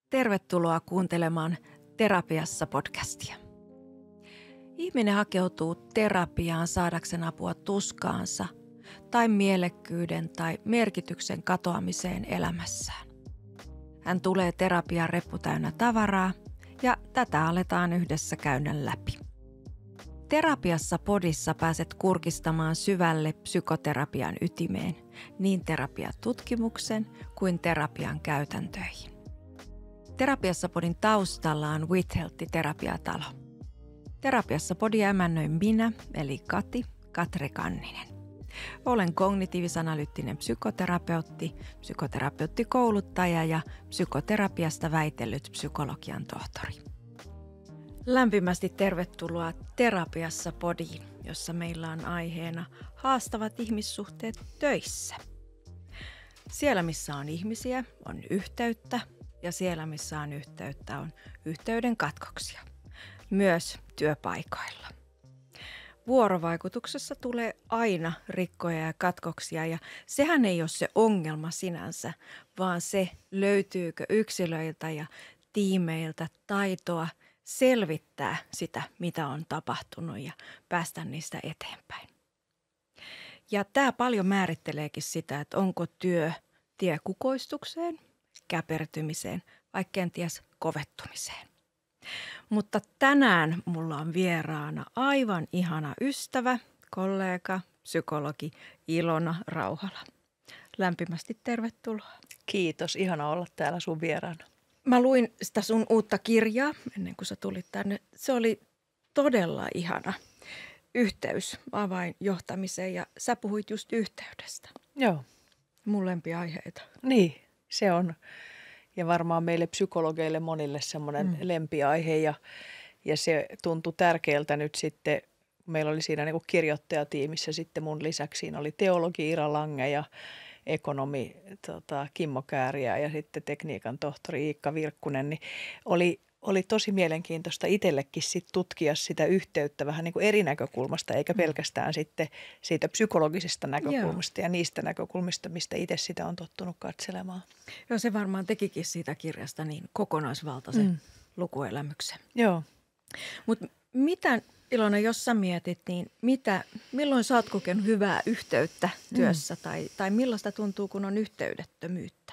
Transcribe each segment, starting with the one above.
Tervetuloa kuuntelemaan Terapiassa podcastia. Ihminen hakeutuu terapiaan saadakseen apua tuskaansa tai mielekkyyden tai merkityksen katoamiseen elämässään. Hän tulee terapiaan reppu täynnä tavaraa ja tätä aletaan yhdessä käydä läpi. Terapiassa podissa pääset kurkistamaan syvälle psykoterapian ytimeen, niin terapiatutkimuksen kuin terapian käytäntöihin. Terapiassa podin taustalla on WithHealth-terapiatalo. Terapiassa podia emännöin minä, eli Katri Kanninen. Olen kognitiivis-analyyttinen psykoterapeutti, psykoterapeuttikouluttaja ja psykoterapiasta väitellyt psykologian tohtori. Lämpimästi tervetuloa Terapiassa podiin, jossa meillä on aiheena haastavat ihmissuhteet töissä. Siellä, missä on ihmisiä, on yhteyttä. Ja siellä, missä on yhteyttä, on yhteyden katkoksia. Myös työpaikoilla. Vuorovaikutuksessa tulee aina rikkoja ja katkoksia ja sehän ei ole se ongelma sinänsä, vaan se löytyykö yksilöiltä ja tiimeiltä taitoa selvittää sitä, mitä on tapahtunut ja päästä niistä eteenpäin. Ja tämä paljon määritteleekin sitä, että onko työ tie kukoistukseen, käpertymiseen vai kenties kovettumiseen. Mutta tänään mulla on vieraana aivan ihana ystävä, kollega, psykologi Ilona Rauhala. Lämpimästi tervetuloa. Kiitos, ihana olla täällä sun vieraana. Mä luin sitä sun uutta kirjaa ennen kuin sä tulit tänne. Se oli todella ihana yhteys avainjohtamiseen ja sä puhuit just yhteydestä. Joo. Mun lempiaiheita. Niin, se on. Ja varmaan meille psykologeille monille semmoinen lempiaihe ja se tuntui tärkeältä nyt sitten. Meillä oli siinä niin kuin kirjoittajatiimissä sitten mun lisäksi siinä oli teologi Ira Lange ja ekonomi Kimmo Kääriä ja sitten tekniikan tohtori Iikka Virkkunen, niin oli tosi mielenkiintoista itsellekin sit tutkia sitä yhteyttä vähän niin kuin eri näkökulmasta, eikä pelkästään sitten siitä psykologisesta näkökulmasta ja niistä näkökulmista, mistä itse sitä on tottunut katselemaan. Joo, se varmaan tekikin siitä kirjasta niin kokonaisvaltaisen lukuelämyksen. Joo. Mutta mitä, Ilona, jos sä mietit, niin milloin sä oot kokenut hyvää yhteyttä työssä tai millaista tuntuu, kun on yhteydettömyyttä?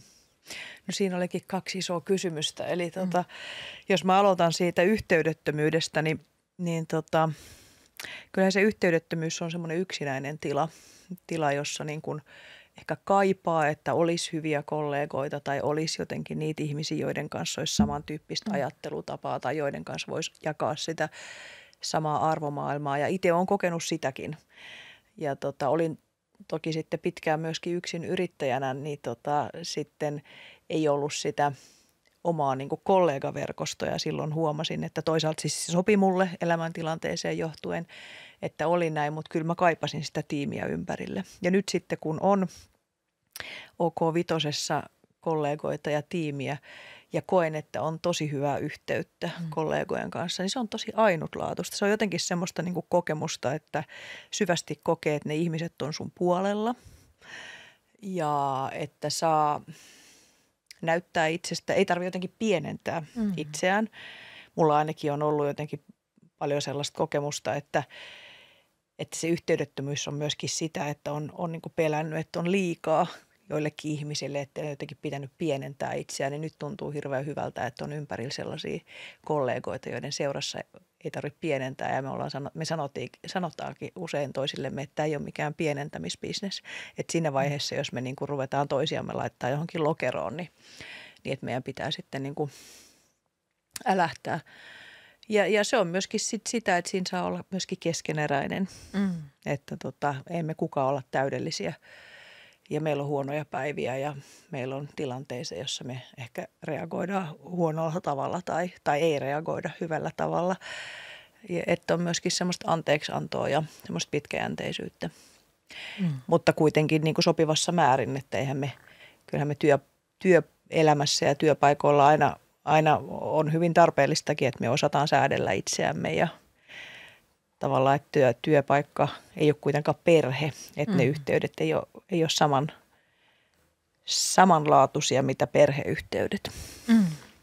No siinä olikin kaksi isoa kysymystä. Eli jos mä aloitan siitä yhteydettömyydestä, niin kyllähän se yhteydettömyys on semmoinen yksinäinen tila, jossa niin kuin ehkä kaipaa, että olisi hyviä kollegoita tai olisi jotenkin niitä ihmisiä, joiden kanssa olisi samantyyppistä ajattelutapaa tai joiden kanssa voisi jakaa sitä samaa arvomaailmaa. Ja itse olen kokenut sitäkin. Ja olin toki sitten pitkään myöskin yksin yrittäjänä, niin sitten ei ollut sitä omaa niin kuin kollegaverkostoa ja silloin huomasin, että toisaalta siis se sopi mulle elämäntilanteeseen johtuen, että oli näin, mutta kyllä mä kaipasin sitä tiimiä ympärille. Ja nyt sitten kun on OK5:ssa kollegoita ja tiimiä ja koen, että on tosi hyvää yhteyttä kollegojen kanssa, niin se on tosi ainutlaatuista. Se on jotenkin semmoista niin kuin kokemusta, että syvästi kokee, että ne ihmiset on sun puolella ja että saa näyttää itsestä, ei tarvitse jotenkin pienentää itseään. Mulla ainakin on ollut jotenkin paljon sellaista kokemusta, että se yhteydettömyys on myöskin sitä, että on niin kuin pelännyt, että on liikaa joillekin ihmisille, että on jotenkin pitänyt pienentää itseään, niin nyt tuntuu hirveän hyvältä, että on ympärillä sellaisia kollegoita, joiden seurassa ei tarvitse pienentää. Ja me sanotaankin usein toisillemme, että tämä ei ole mikään pienentämisbisnes. Että siinä vaiheessa, jos me niin kuin ruvetaan toisiamme laittaa johonkin lokeroon, niin että meidän pitää sitten niin kuin älähtää. Ja se on myöskin sitä, että siinä saa olla myöskin keskeneräinen, että emme kukaan olla täydellisiä. Ja meillä on huonoja päiviä ja meillä on tilanteita, jossa me ehkä reagoidaan huonolla tavalla tai ei reagoida hyvällä tavalla. Ja että on myöskin semmoista anteeksiantoa ja semmoista pitkäjänteisyyttä. Mutta kuitenkin niin kuin sopivassa määrin, että kyllähän me työelämässä ja työpaikoilla aina on hyvin tarpeellistakin, että me osataan säädellä itseämme ja tavallaan, että työpaikka ei ole kuitenkaan perhe, että ne yhteydet ei ole samanlaatuisia mitä perheyhteydet.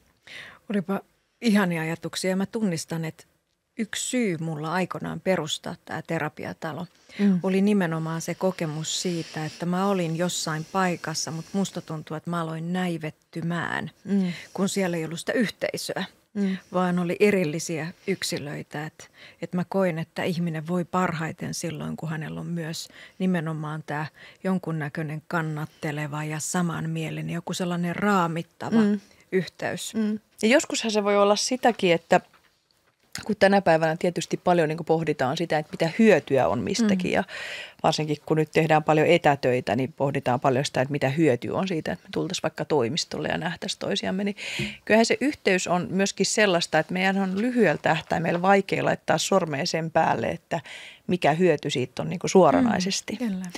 Olipa ihania ajatuksia. Mä tunnistan, että yksi syy mulla aikoinaan perustaa tämä terapiatalo oli nimenomaan se kokemus siitä, että mä olin jossain paikassa, mutta musta tuntuu, että mä aloin näivettymään, kun siellä ei ollut sitä yhteisöä, vaan oli erillisiä yksilöitä. Että mä koin, että ihminen voi parhaiten silloin, kun hänellä on myös nimenomaan tämä jonkunnäköinen kannatteleva ja samanmielinen, joku sellainen raamittava yhteys. Ja joskushan se voi olla sitäkin, että kun tänä päivänä tietysti paljon niin kuin pohditaan sitä, että mitä hyötyä on mistäkin ja varsinkin kun nyt tehdään paljon etätöitä, niin pohditaan paljon sitä, että mitä hyötyä on siitä, että me tultaisiin vaikka toimistolle ja nähtäisiin toisiamme. Niin kyllähän se yhteys on myöskin sellaista, että meidän on lyhyellä tähtäimellä vaikea laittaa sormea sen päälle, että mikä hyöty siitä on niin kuin suoranaisesti.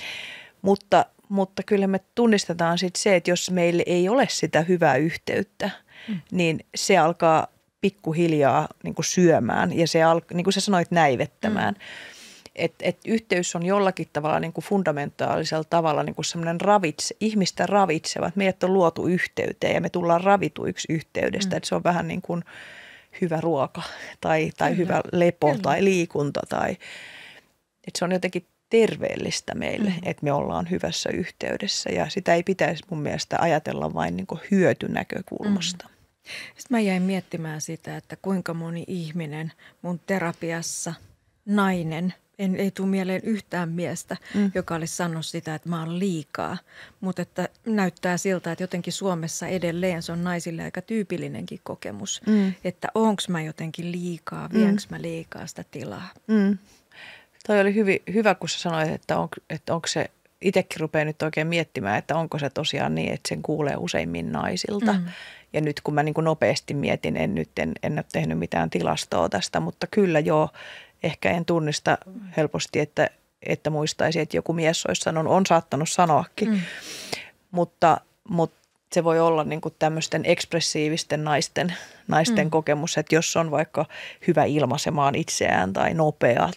Mutta kyllä me tunnistetaan sitten se, että jos meille ei ole sitä hyvää yhteyttä, niin se alkaa pikkuhiljaa niin kuin syömään ja se niin kuin sä sanoit, näivettämään. Et yhteys on jollakin tavalla niin kuin fundamentaalisella tavalla niin kuin semmoinen ihmistä ravitseva. Meidät on luotu yhteyteen ja me tullaan ravituiksi yhteydestä. Että se on vähän niin kuin hyvä ruoka tai hyvä lepo tai liikunta. Että se on jotenkin terveellistä meille, että me ollaan hyvässä yhteydessä. Ja sitä ei pitäisi mun mielestä ajatella vain niin kuin hyötynäkökulmasta. Sitten mä jäin miettimään sitä, että kuinka moni ihminen mun terapiassa, nainen, ei tule mieleen yhtään miestä, joka olisi sanonut sitä, että mä oon liikaa. Mutta että näyttää siltä, että jotenkin Suomessa edelleen se on naisille aika tyypillinenkin kokemus. Että onko mä jotenkin liikaa, vienkö mä liikaa sitä tilaa. Toi oli hyvä, kun sä sanoit, että onko se, itsekin rupeaa nyt oikein miettimään, että onko se tosiaan niin, että sen kuulee useimmin naisilta. Ja nyt kun mä niin kuin nopeasti mietin, en ole tehnyt mitään tilastoa tästä, mutta kyllä joo, ehkä en tunnista helposti, että muistaisi, että joku mies olisi sanonut, on saattanut sanoakin. Mutta se voi olla niin kuin tämmöisten ekspressiivisten naisten kokemus, että jos on vaikka hyvä ilmaisemaan itseään tai nopea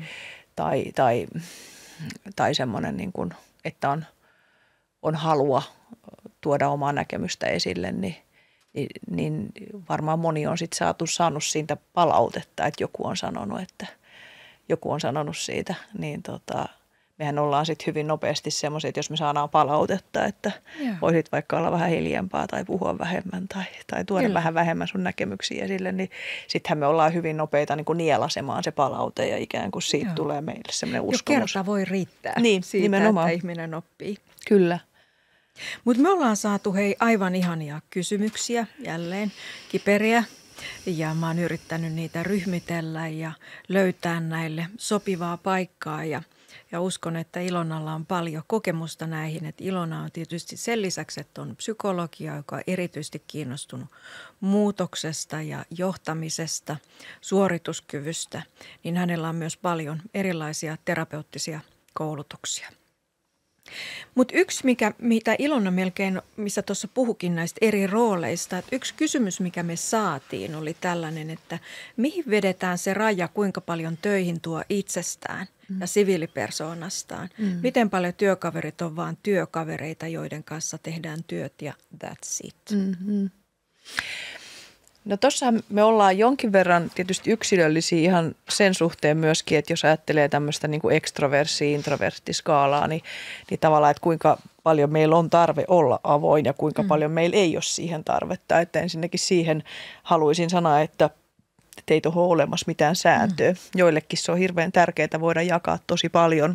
tai semmoinen, niin kuin, että on halua tuoda omaa näkemystä esille, niin varmaan moni on sitten saanut siitä palautetta, että joku on sanonut siitä, niin mehän ollaan sitten hyvin nopeasti semmoisia, että jos me saadaan palautetta, että voisit vaikka olla vähän hiljempaa tai puhua vähemmän tai tuoda vähän vähemmän sun näkemyksiä esille, niin sittenhän me ollaan hyvin nopeita niin kuin nielasemaan se palaute ja ikään kuin siitä tulee meille semmoinen uskomus. Jo kerta voi riittää siitä, nimenomaan. Että ihminen oppii. Kyllä. Mutta me ollaan saatu aivan ihania kysymyksiä, jälleen kiperiä, ja mä oon yrittänyt niitä ryhmitellä ja löytää näille sopivaa paikkaa ja uskon, että Ilonalla on paljon kokemusta näihin. Että Ilona on tietysti sen lisäksi, että on psykologia, joka on erityisesti kiinnostunut muutoksesta ja johtamisesta, suorituskyvystä, niin hänellä on myös paljon erilaisia terapeuttisia koulutuksia. Mutta yksi, mitä Ilona melkein, missä tuossa puhukin näistä eri rooleista, että yksi kysymys, mikä me saatiin, oli tällainen, että mihin vedetään se raja, kuinka paljon töihin tuo itsestään ja siviilipersoonastaan. Miten paljon työkaverit on vaan työkavereita, joiden kanssa tehdään työt ja that's it. No tossahan me ollaan jonkin verran tietysti yksilöllisiä ihan sen suhteen myöskin, että jos ajattelee tämmöistä niin kuin ekstroversi-introverttiskaalaa, niin tavallaan, että kuinka paljon meillä on tarve olla avoin ja kuinka paljon meillä ei ole siihen tarvetta. Että ensinnäkin siihen haluaisin sanoa, että ei tuohon ole olemassa mitään sääntöä. Joillekin se on hirveän tärkeää voida jakaa tosi paljon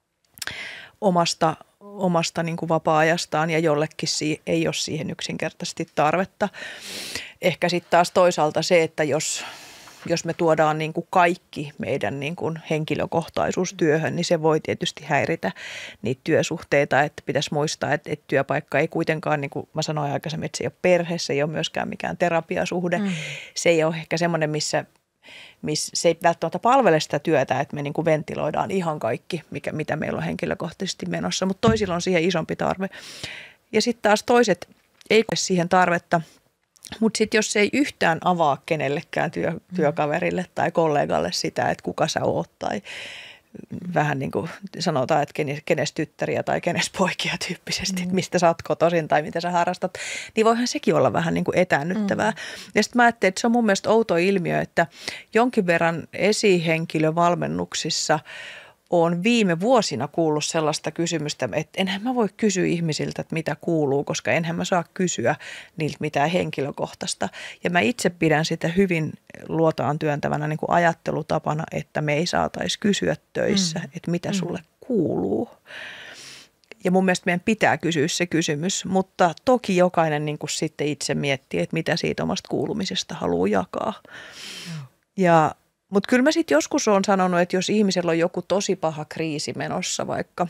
omasta niin kuin vapaa-ajastaan ja jollekin ei ole siihen yksinkertaisesti tarvetta. Ehkä sitten taas toisaalta se, että jos me tuodaan niin kuin kaikki meidän niin kuin henkilökohtaisuus työhön, niin se voi tietysti häiritä niitä työsuhteita. Että pitäisi muistaa, että työpaikka ei kuitenkaan, niin kuin mä sanoin aikaisemmin, että se ei ole perhe, se ei ole myöskään mikään terapiasuhde. Se ei ole ehkä semmoinen, missä se ei välttämättä palvele sitä työtä, että me niin kuin ventiloidaan ihan kaikki, mitä meillä on henkilökohtaisesti menossa, mutta toisilla on siihen isompi tarve. Ja sitten taas toiset ei koe siihen tarvetta, mutta sitten jos ei yhtään avaa kenellekään työkaverille tai kollegalle sitä, että kuka sä oot tai vähän niin kuin sanotaan, että kenes tyttäriä tai kenes poikia tyyppisesti, että mistä sä oot kotoisin tai mitä sä harrastat, niin voihan sekin olla vähän niin kuin etäännyttävää. Ja sitten mä ajattelin, että se on mun mielestä outo ilmiö, että jonkin verran esihenkilövalmennuksissa olen viime vuosina kuullut sellaista kysymystä, että enhän mä voi kysyä ihmisiltä, että mitä kuuluu, koska enhän mä saa kysyä niiltä mitään henkilökohtaista. Ja mä itse pidän sitä hyvin luotaan työntävänä niin kuin ajattelutapana, että me ei saataisi kysyä töissä, että mitä sulle kuuluu. Ja mun mielestä meidän pitää kysyä se kysymys, mutta toki jokainen niin kuin sitten itse miettii, että mitä siitä omasta kuulumisesta haluaa jakaa. Mutta kyllä mä sitten joskus olen sanonut, että jos ihmisellä on joku tosi paha kriisi menossa vaikka,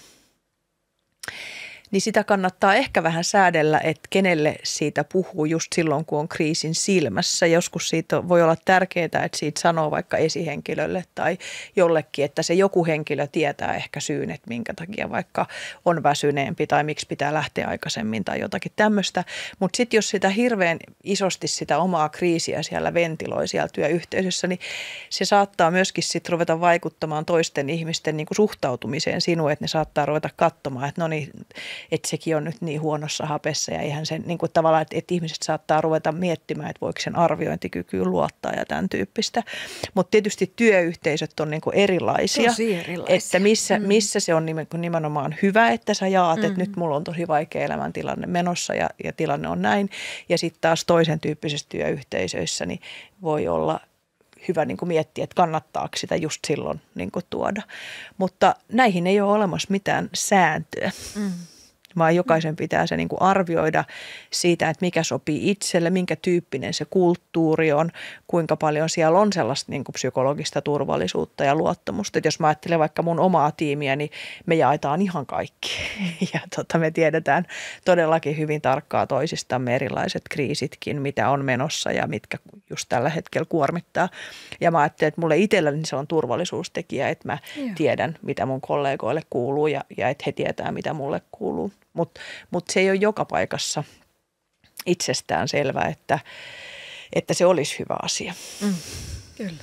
niin sitä kannattaa ehkä vähän säädellä, että kenelle siitä puhuu just silloin, kun on kriisin silmässä. Joskus siitä voi olla tärkeää, että siitä sanoo vaikka esihenkilölle tai jollekin, että se joku henkilö tietää ehkä syyn, että minkä takia vaikka on väsyneempi tai miksi pitää lähteä aikaisemmin tai jotakin tämmöistä. Mutta sitten jos sitä hirveän isosti sitä omaa kriisiä siellä ventiloi siellä työyhteisössä, niin se saattaa myöskin sitten ruveta vaikuttamaan toisten ihmisten niin kuin suhtautumiseen sinuun, että ne saattaa ruveta katsomaan, että no niin, että sekin on nyt niin huonossa hapessa ja eihän sen niin kuin tavallaan, että ihmiset saattaa ruveta miettimään, että voiko sen arviointikykyyn luottaa ja tämän tyyppistä. Mutta tietysti työyhteisöt on niin kuin erilaisia. Tosi erilaisia. Että missä se on nimenomaan hyvä, että sä jaat, että nyt mulla on tosi vaikea elämäntilanne menossa ja tilanne on näin. Ja sitten taas toisen tyyppisissä työyhteisöissä niin voi olla hyvä niin kuin miettiä, että kannattaako sitä just silloin niin kuin tuoda. Mutta näihin ei ole olemassa mitään sääntöä. Vaan jokaisen pitää se niin kuin arvioida siitä, että mikä sopii itselle, minkä tyyppinen se kulttuuri on, kuinka paljon siellä on sellaista niin kuin psykologista turvallisuutta ja luottamusta. Et jos mä ajattelen vaikka mun omaa tiimiä, niin me jaetaan ihan kaikki ja me tiedetään todellakin hyvin tarkkaa toisistamme erilaiset kriisitkin, mitä on menossa ja mitkä just tällä hetkellä kuormittaa. Ja mä ajattelen, että mulle itselläni se on turvallisuustekijä, että mä tiedän, mitä mun kollegoille kuuluu ja että he tietää, mitä mulle kuuluu. Mutta se ei ole joka paikassa itsestään selvää, että se olisi hyvä asia. Kyllä.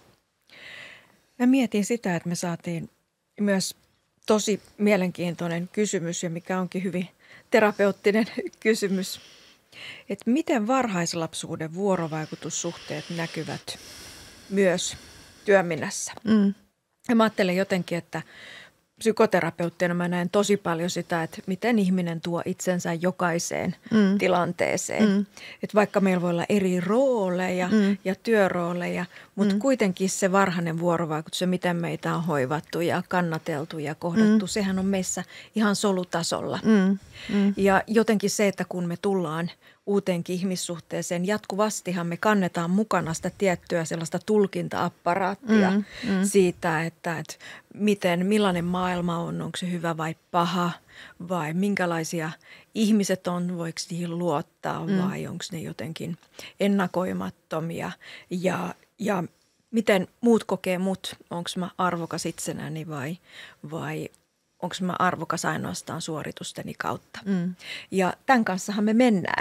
Mä mietin sitä, että me saatiin myös tosi mielenkiintoinen kysymys ja mikä onkin hyvin terapeuttinen kysymys. Että miten varhaislapsuuden vuorovaikutussuhteet näkyvät myös työminnässä? Ja mä ajattelen jotenkin, että psykoterapeuttina mä näen tosi paljon sitä, että miten ihminen tuo itsensä jokaiseen tilanteeseen. Että vaikka meillä voi olla eri rooleja ja työrooleja, mutta kuitenkin se varhainen vuorovaikutus ja miten meitä on hoivattu ja kannateltu ja kohdattu, sehän on meissä ihan solutasolla. Ja jotenkin se, että kun me tullaan uuteenkin ihmissuhteeseen, jatkuvastihan me kannetaan mukana sitä tiettyä sellaista tulkinta-apparaattia siitä, että millainen maailma on, onko se hyvä vai paha vai minkälaisia ihmiset on, voiko niihin luottaa vai onko ne jotenkin ennakoimattomia ja miten muut kokee mut, onko mä arvokas itsenäni vai onko mä arvokas ainoastaan suoritusteni kautta. Ja tämän kanssahan me mennään.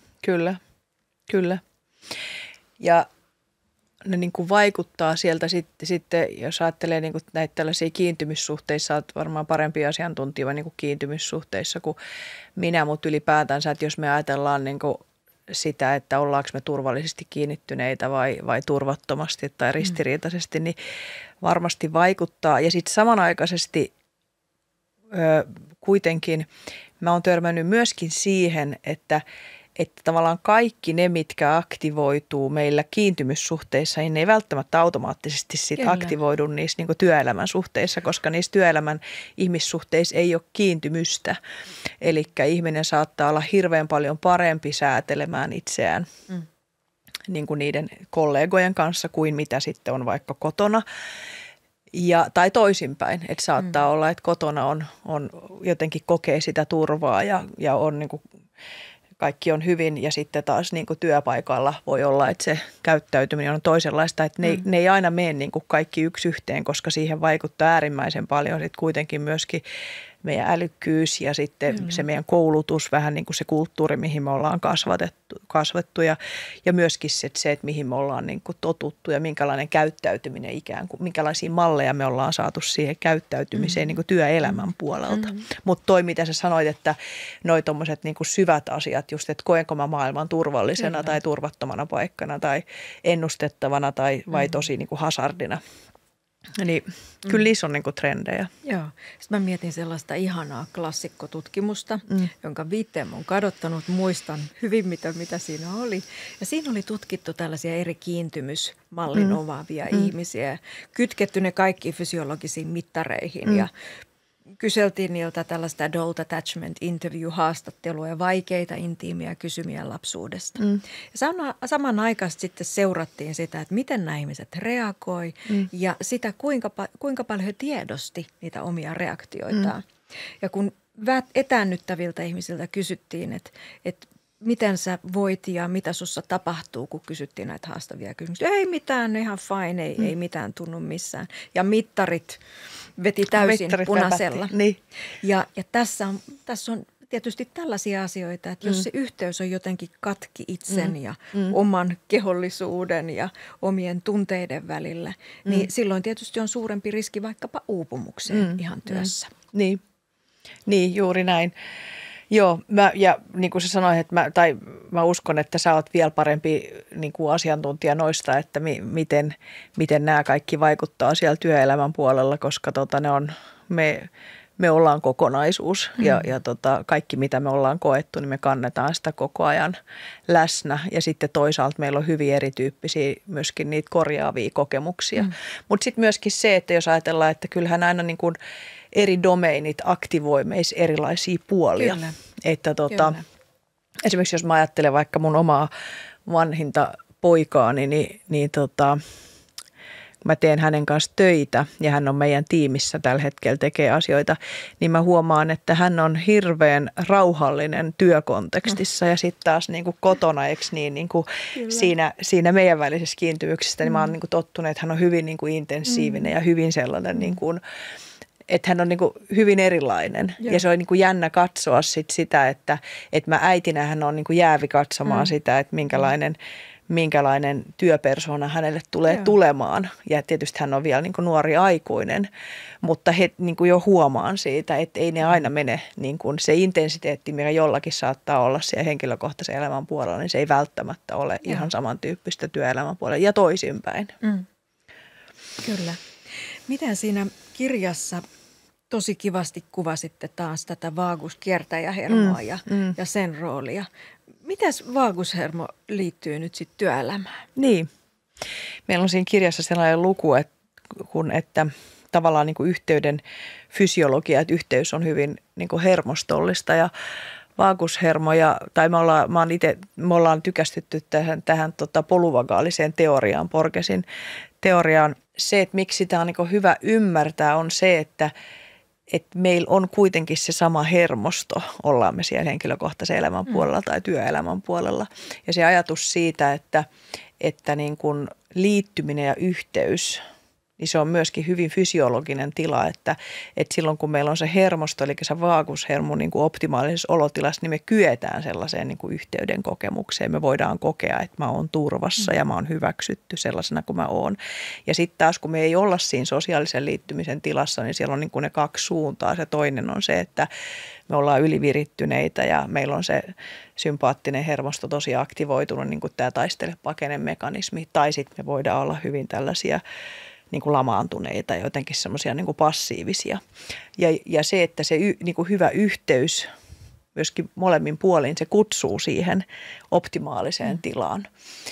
Kyllä. Ja ne niin kuin vaikuttaa sieltä sitten, jos ajattelee niin kuin näitä tällaisia kiintymyssuhteissa, olet varmaan parempi asiantuntija niin kuin kiintymyssuhteissa kuin minä, mutta ylipäätänsä, että jos me ajatellaan niin kuin sitä, että ollaanko me turvallisesti kiinnittyneitä vai turvattomasti tai ristiriitaisesti, niin varmasti vaikuttaa. Ja sitten samanaikaisesti kuitenkin mä oon törmännyt myöskin siihen, että tavallaan kaikki ne, mitkä aktivoituu meillä kiintymyssuhteissa, niin ne ei välttämättä automaattisesti sit aktivoidu niissä niin kuin työelämän suhteissa, koska niissä työelämän ihmissuhteissa ei ole kiintymystä. Eli ihminen saattaa olla hirveän paljon parempi säätelemään itseään niin kuin niiden kollegojen kanssa kuin mitä sitten on vaikka kotona. Tai toisinpäin, että saattaa olla, että kotona on jotenkin kokee sitä turvaa ja on niin kuin kaikki on hyvin ja sitten taas niin kuin työpaikalla voi olla, että se käyttäytyminen on toisenlaista, että ne ei aina mene niin kuin kaikki yksi yhteen, koska siihen vaikuttaa äärimmäisen paljon sitten kuitenkin myöskin meidän älykkyys ja sitten se meidän koulutus, vähän niin kuin se kulttuuri, mihin me ollaan kasvettu ja myöskin se, että mihin me ollaan niin kuin totuttu ja minkälainen käyttäytyminen ikään kuin, minkälaisia malleja me ollaan saatu siihen käyttäytymiseen niin kuin työelämän puolelta. Mutta toi, mitä sä sanoit, että noi tommoset niin kuin syvät asiat, just, että koenko mä maailman turvallisena tai turvattomana paikkana tai ennustettavana vai tosi niin kuin hazardina. Niin kyllä niissä on niinku trendejä. Joo. Sitten mä mietin sellaista ihanaa klassikkotutkimusta, jonka viitteen on kadottanut. Muistan hyvin, mitä siinä oli. Ja siinä oli tutkittu tällaisia eri kiintymysmallin omaavia ihmisiä. Kytketty ne kaikki fysiologisiin mittareihin ja kyseltiin niiltä tällaista adult attachment interview-haastattelua ja vaikeita intiimiä kysymiä lapsuudesta. Ja samanaikaisesti sitten seurattiin sitä, että miten nämä ihmiset reagoi ja sitä, kuinka paljon he tiedosti niitä omia reaktioitaan. Ja kun etäännyttäviltä ihmisiltä kysyttiin, että miten sä voit ja mitä sussa tapahtuu, kun kysyttiin näitä haastavia kysymyksiä. Ei mitään, ihan fine, ei mitään tunnu missään. Ja mittarit veti täysin punaisella. Niin. Ja tässä on tietysti tällaisia asioita, että jos se yhteys on jotenkin katki itsen ja oman kehollisuuden ja omien tunteiden välillä, niin silloin tietysti on suurempi riski vaikkapa uupumukseen ihan työssä. Niin, juuri näin. Joo, ja niin kuin sä sanoit, että mä uskon, että sä oot vielä parempi niin kuin asiantuntija noista, että miten nämä kaikki vaikuttaa siellä työelämän puolella, koska me ollaan kokonaisuus ja kaikki mitä me ollaan koettu, niin me kannetaan sitä koko ajan läsnä ja sitten toisaalta meillä on hyvin erityyppisiä myöskin niitä korjaavia kokemuksia. Mutta sitten myöskin se, että jos ajatellaan, että kyllähän aina niin kuin eri domeinit aktivoi meissä erilaisia puolia. Kyllä. Että esimerkiksi jos mä ajattelen vaikka mun omaa vanhinta poikaani, niin mä teen hänen kanssa töitä ja hän on meidän tiimissä tällä hetkellä tekee asioita, niin mä huomaan, että hän on hirveän rauhallinen työkontekstissa ja sitten taas niin kuin kotona, niin kuin siinä meidän välisessä kiintymyksessä, niin mä oon niin kuin tottunut, että hän on hyvin niin kuin intensiivinen ja hyvin sellainen niin kuin, että hän on niin kuin hyvin erilainen. Joo. Ja se on niin kuin jännä katsoa sitä, että mä äitinä hän on niin kuin jäävi katsomaan sitä, että minkälainen työpersona hänelle tulee tulemaan. Ja tietysti hän on vielä niin kuin nuori aikuinen, mutta he niin kuin jo huomaan siitä, että ei ne aina mene niin kuin se intensiteetti, mikä jollakin saattaa olla siellä henkilökohtaisen elämän puolella, niin se ei välttämättä ole ihan samantyyppistä työelämän puolella ja toisinpäin. Kyllä. Miten siinä kirjassa tosi kivasti kuvasitte taas tätä vaaguskiertäjähermoa ja sen roolia. Mitäs vaagushermo liittyy nyt sitten työelämään? Niin. Meillä on siinä kirjassa sellainen luku, että tavallaan niin kuin yhteyden fysiologia, että yhteys on hyvin niin kuin hermostollista ja vaagushermoja, tai me ollaan tykästytty tähän polyvagaaliseen teoriaan, Borgesin teoriaan. Se, että miksi sitä on niin kuin hyvä ymmärtää, on se, että meillä on kuitenkin se sama hermosto, ollaan me siellä henkilökohtaisen elämän puolella tai työelämän puolella. Ja se ajatus siitä, että niin kuin liittyminen ja yhteys, niin se on myöskin hyvin fysiologinen tila, että silloin kun meillä on se hermosto, eli se vaagushermo niin kuin optimaalisessa olotilassa, niin me kyetään sellaiseen niin kuin yhteyden kokemukseen. Me voidaan kokea, että mä oon turvassa ja mä oon hyväksytty sellaisena kuin mä oon. Ja sitten taas kun me ei olla siinä sosiaalisen liittymisen tilassa, niin siellä on niin kuin ne kaksi suuntaa. Se toinen on se, että me ollaan ylivirittyneitä ja meillä on se sympaattinen hermosto tosi aktivoitunut, niin kuin tämä taistele-pakene-mekanismi. Tai sitten me voidaan olla hyvin tällaisia niin kuin lamaantuneita ja jotenkin semmoisia niin kuin passiivisia. Ja se, että se niin kuin hyvä yhteys myöskin molemmin puolin, se kutsuu siihen optimaaliseen tilaan.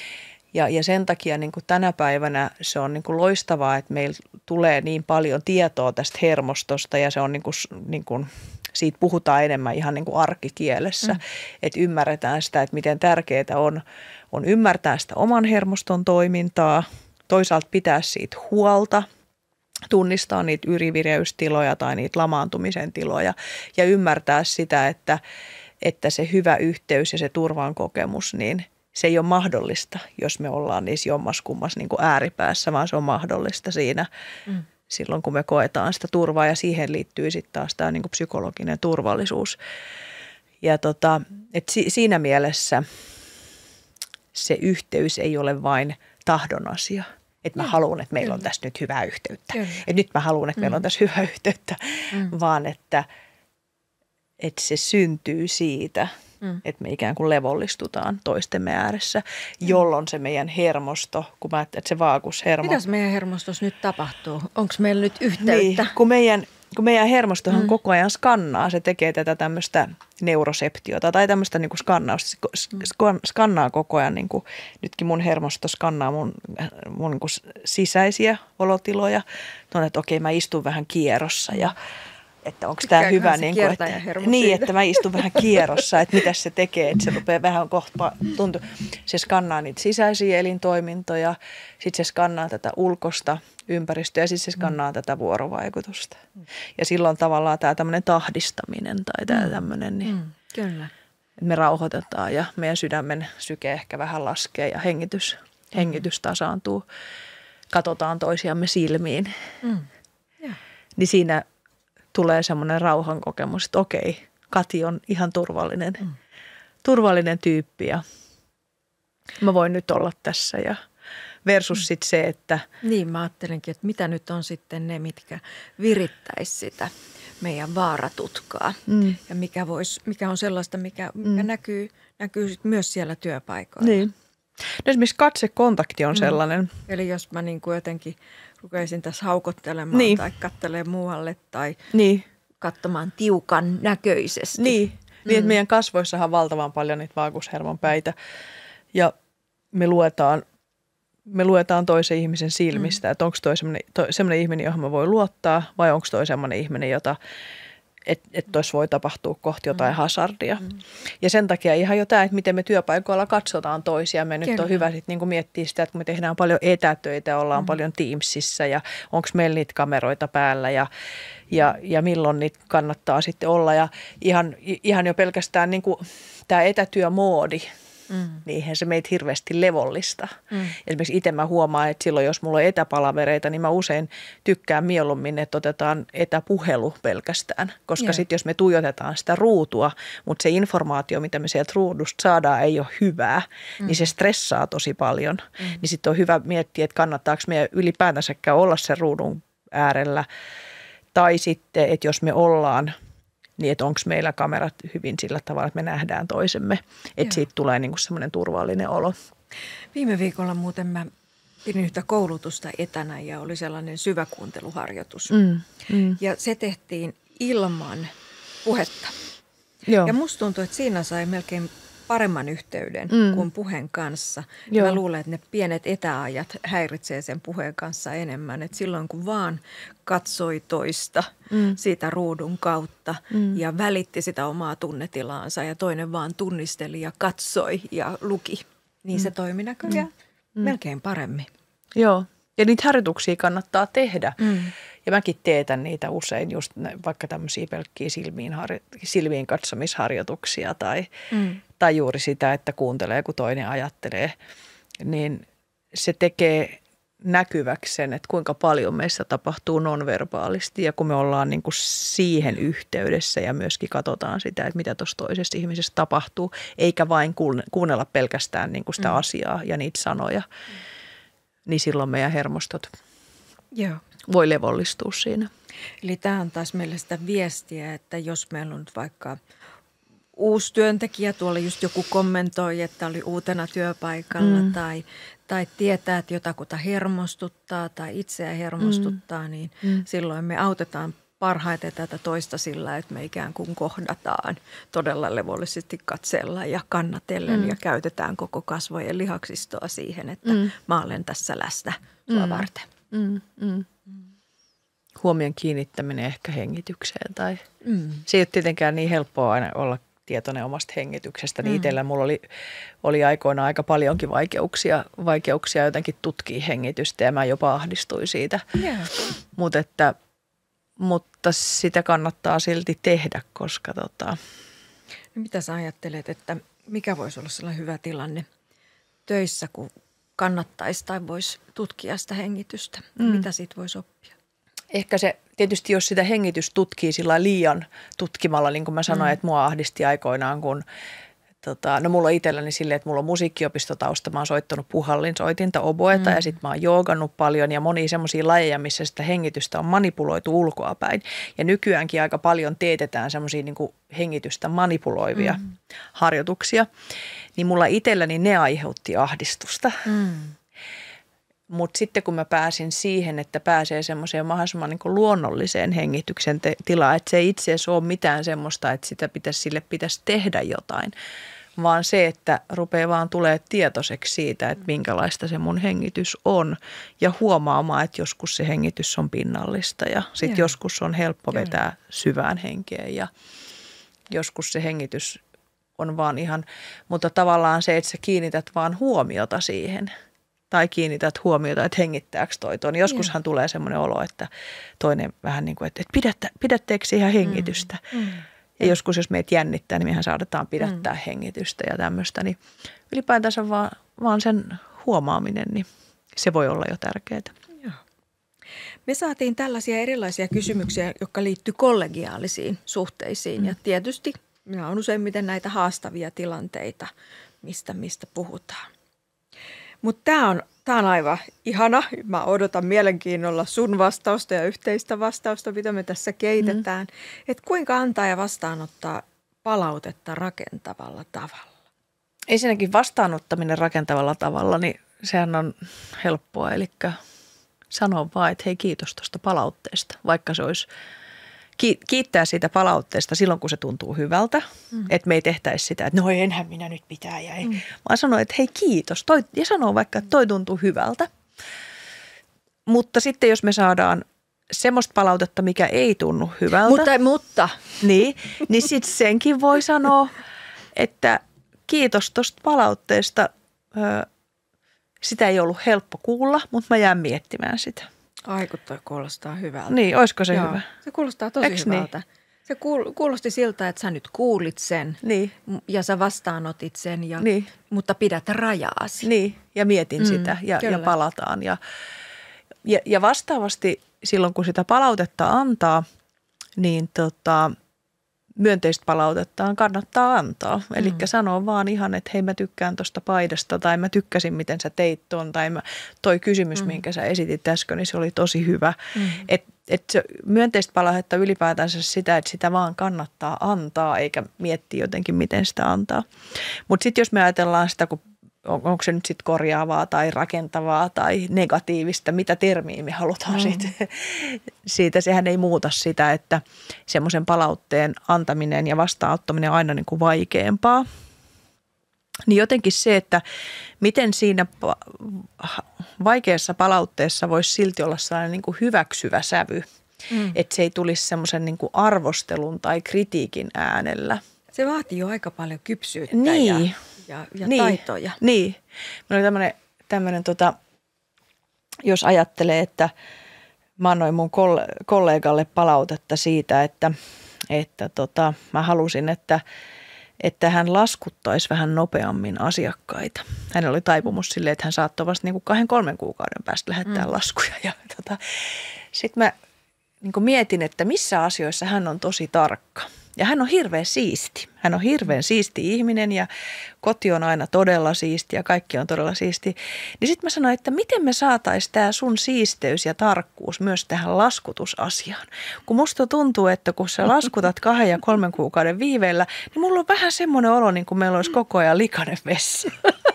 Ja sen takia niin kuin tänä päivänä se on niin kuin loistavaa, että meillä tulee niin paljon tietoa tästä hermostosta ja se on niin kuin siitä puhutaan enemmän ihan niin kuin arkikielessä, että ymmärretään sitä, että miten tärkeää on ymmärtää sitä oman hermoston toimintaa, toisaalta pitää siitä huolta, tunnistaa niitä ylivireystiloja tai niitä lamaantumisen tiloja ja ymmärtää sitä, että se hyvä yhteys ja se turvan kokemus, niin se ei ole mahdollista, jos me ollaan niissä jommaskummas niin kuin ääripäässä, vaan se on mahdollista siinä silloin, kun me koetaan sitä turvaa ja siihen liittyy sitten taas tämä niin kuin psykologinen turvallisuus. Ja siinä mielessä se yhteys ei ole vain tahdon asia. Että mä haluan, että meillä on tässä nyt hyvää yhteyttä. Että nyt mä haluan, että meillä on tässä hyvää yhteyttä, vaan että se syntyy siitä, että me ikään kuin levollistutaan toistemme ääressä, jolloin se meidän hermosto, kun mä ajattelen, että se vaagushermo. Mitäs meidän hermostossa nyt tapahtuu? Onko meillä nyt yhteyttä? Niin, kun meidän hermostohan koko ajan skannaa, se tekee tätä tämmöistä neuroseptiota tai tämmöistä niin kuin skannausta. Se skannaa koko ajan, niin kuin, nytkin mun hermosto skannaa mun niin kuin sisäisiä olotiloja. Tuonne, että okei, mä istun vähän kierrossa ja että onko tämä hyvä, että mä istun vähän kierrossa, että mitä se tekee, että se rupeaa vähän kohta tuntua. Se skannaa niitä sisäisiä elintoimintoja, sitten se skannaa tätä ulkoista ympäristöä ja sitten se skannaa tätä vuorovaikutusta. Ja silloin tavallaan tämä tämmöinen tahdistaminen tai tämä tämmöinen, niin Kyllä. me rauhoitetaan ja meidän sydämen syke ehkä vähän laskee ja hengitys tasaantuu. Katsotaan toisiamme silmiin. Niin siinä tulee semmoinen rauhan kokemus, että okei, Kati on ihan turvallinen tyyppi ja mä voin nyt olla tässä ja versus sitten se, että Niin, mä ajattelenkin, että mitä nyt on sitten ne, mitkä virittäisi sitä meidän vaaratutkaa ja mikä on sellaista, mikä näkyy sit myös siellä työpaikoilla. Niin. No esimerkiksi katsekontakti on sellainen. Eli jos mä niin kuin jotenkin rukeisin tässä haukottelemaan tai katselemaan muualle tai katsomaan tiukan näköisesti. Niin, että meidän kasvoissahan on valtavan paljon niitä vaagushermon päitä ja me luetaan toisen ihmisen silmistä, että onko toi sellainen ihminen, johon mä voin luottaa vai onko toi sellainen ihminen, jota että tuossa voi tapahtua kohti jotain hazardia. Ja sen takia ihan jo tämä, että miten me työpaikoilla katsotaan toisiamme. Nyt on hyvä sitten niin miettiä sitä, että kun me tehdään paljon etätöitä, ollaan paljon Teamsissa ja onko meillä niitä kameroita päällä ja milloin niitä kannattaa sitten olla. Ja ihan jo pelkästään niin kuin tämä etätyömoodi, niinhän se meitä hirveästi levollista. Esimerkiksi itse mä huomaan, että silloin jos mulla on etäpalavereita, niin mä usein tykkään mieluummin, että otetaan etäpuhelu pelkästään. Koska sitten jos me tuijotetaan sitä ruutua, mutta se informaatio, mitä me sieltä ruudusta saadaan, ei ole hyvää, niin se stressaa tosi paljon. Niin sitten on hyvä miettiä, että kannattaako meidän ylipäätänsäkään olla sen ruudun äärellä. Tai sitten, että jos me ollaan, niin että onko meillä kamerat hyvin sillä tavalla, että me nähdään toisemme. Että siitä tulee niinku semmoinen turvallinen olo. Viime viikolla muuten mä pidin yhtä koulutusta etänä ja oli sellainen syväkuunteluharjoitus. Ja se tehtiin ilman puhetta. Ja musta tuntuu, että siinä sai melkein paremman yhteyden kuin puheen kanssa. Ja mä luulen, että ne pienet etäajat häiritsee sen puheen kanssa enemmän. Että silloin kun vaan katsoi toista siitä ruudun kautta ja välitti sitä omaa tunnetilaansa ja toinen vaan tunnisteli ja katsoi ja luki, niin se toimi näköjään melkein paremmin. Joo, ja niitä harjoituksia kannattaa tehdä. Ja mäkin teetän niitä usein, just vaikka tämmöisiä pelkkiä silmiin katsomisharjoituksia tai juuri sitä, että kuuntelee, kun toinen ajattelee. Niin se tekee näkyväksi sen, että kuinka paljon meissä tapahtuu nonverbaalisti ja kun me ollaan niin kuin siihen yhteydessä ja myöskin katsotaan sitä, että mitä tuossa toisessa ihmisessä tapahtuu, eikä vain kuunnella pelkästään niin kuin sitä asiaa ja niitä sanoja, niin silloin meidän hermostot voi levollistua siinä. Eli tämä on taas meille sitä viestiä, että jos meillä on nyt vaikka uusi työntekijä, tuolla just joku kommentoi, että oli uutena työpaikalla tai tietää, että jotakuta hermostuttaa tai itseä hermostuttaa, niin silloin me autetaan parhaiten tätä toista sillä, että me ikään kuin kohdataan todella levollisesti katsella ja kannatellen ja käytetään koko kasvojen lihaksistoa siihen, että mä olen tässä läsnä sua varten. Huomion kiinnittäminen ehkä hengitykseen tai se ei ole tietenkään niin helppoa aina olla tietoinen omasta hengityksestä. Niin itsellä mulla oli aikoinaan aika paljonkin vaikeuksia jotenkin tutkia hengitystä ja mä jopa ahdistuin siitä. Mutta sitä kannattaa silti tehdä, koska No mitä sä ajattelet, että mikä voisi olla sellainen hyvä tilanne töissä, kun kannattaisi tai voisi tutkia sitä hengitystä? Mitä siitä voisi oppia? Ehkä se tietysti, jos sitä hengitys tutkii sillä liian tutkimalla, niin kuin mä sanoin, että mua ahdisti aikoinaan, kun no mulla on itselläni silleen, että mulla on musiikkiopistotausta, mä oon soittanut puhallinsoitinta, oboeta ja sitten mä oon joogannut paljon ja monia semmoisia lajeja, missä sitä hengitystä on manipuloitu ulkoapäin. Ja nykyäänkin aika paljon teetetään semmoisia niin kuin hengitystä manipuloivia harjoituksia, niin mulla itselläni ne aiheutti ahdistusta. Mutta sitten kun mä pääsin siihen, että pääsee semmoiseen mahdollisimman niin kuin luonnolliseen hengityksen tilaan, että se ei itse asiassa ole mitään semmoista, että sille pitäisi tehdä jotain, vaan se, että rupeaa vaan tulee tietoiseksi siitä, että minkälaista se mun hengitys on ja huomaamaan, että joskus se hengitys on pinnallista ja sitten joskus on helppo vetää syvään henkeen ja joskus se hengitys on vaan ihan, mutta tavallaan se, että sä kiinnität vaan huomiota siihen tai kiinnität huomiota, että hengittääkö toi tuon. Joskushan tulee semmoinen olo, että toinen vähän niin kuin, että pidätteekö ihan hengitystä. Ja joskus, jos meitä jännittää, niin mehän saadetaan pidättää hengitystä ja tämmöistä. Niin ylipäätänsä vaan sen huomaaminen, niin se voi olla jo tärkeää. Joo. Me saatiin tällaisia erilaisia kysymyksiä, jotka liittyy kollegiaalisiin suhteisiin. Ja tietysti meillä on useimmiten näitä haastavia tilanteita, mistä puhutaan. Mutta tämä on aivan ihana. Mä odotan mielenkiinnolla sun vastausta ja yhteistä vastausta, mitä me tässä keitetään. Että kuinka antaa ja vastaanottaa palautetta rakentavalla tavalla? Ensinnäkin vastaanottaminen rakentavalla tavalla, niin sehän on helppoa. Eli sanoo vaan, että hei, kiitos tuosta palautteesta, vaikka se olisi kiittää siitä palautteesta silloin, kun se tuntuu hyvältä. Että me ei tehtäisi sitä, että no enhän minä nyt pitää ja ei. Vaan sanoo, että hei kiitos. Ja sanoo vaikka, että toi tuntuu hyvältä. Mutta sitten jos me saadaan semmoista palautetta, mikä ei tunnu hyvältä. Mutta. Niin sitten senkin voi sanoa, että kiitos tuosta palautteesta. Sitä ei ollut helppo kuulla, mutta mä jään miettimään sitä. Ai kun toi kuulostaa hyvältä. Niin, olisiko se hyvä? Se kuulostaa tosi hyvältä. Niin? Se kuulosti siltä, että sä nyt kuulit sen ja sä vastaanotit sen, mutta pidät rajaasi. Niin, ja mietin sitä ja palataan. Ja vastaavasti silloin, kun sitä palautetta antaa, niin myönteistä palautetta kannattaa antaa. Eli sanoo vaan ihan, että hei mä tykkään tuosta paidasta tai mä tykkäsin miten sä teit ton tai toi kysymys, minkä sä esitit äsken, niin se oli tosi hyvä. Että se myönteistä palautetta ylipäätänsä sitä, että sitä vaan kannattaa antaa eikä miettiä jotenkin miten sitä antaa. Mutta sitten jos me ajatellaan sitä, onko se nyt sitten korjaavaa tai rakentavaa tai negatiivista, mitä termiä me halutaan siitä. Sehän ei muuta sitä, että semmoisen palautteen antaminen ja vastaanottaminen on aina niin kuin vaikeampaa. Niin jotenkin se, että miten siinä vaikeassa palautteessa voisi silti olla sellainen niin kuin hyväksyvä sävy, että se ei tulisi semmoisen niin kuin arvostelun tai kritiikin äänellä. Se vaatii jo aika paljon kypsyyttä ja taitoja. Niin. Minulla oli tämmöinen, jos ajattelee, että mä annoin mun kollegalle palautetta siitä, että mä halusin, että hän laskuttaisi vähän nopeammin asiakkaita. Hänellä oli taipumus silleen, että hän saattoi vasta niin kuin 2-3 kuukauden päästä lähettää laskuja. Ja sitten mä niin kuin mietin, että missä asioissa hän on tosi tarkka. Ja hän on hirveän siisti. Hän on hirveän siisti ihminen ja koti on aina todella siisti ja kaikki on todella siisti. Niin sitten mä sanoin, että miten me saataisiin tämä sun siisteys ja tarkkuus myös tähän laskutusasiaan. Kun musta tuntuu, että kun sä laskutat 2 ja 3 kuukauden viiveellä, niin mulla on vähän semmoinen olo, niin kuin meillä olisi koko ajan likainen vessa.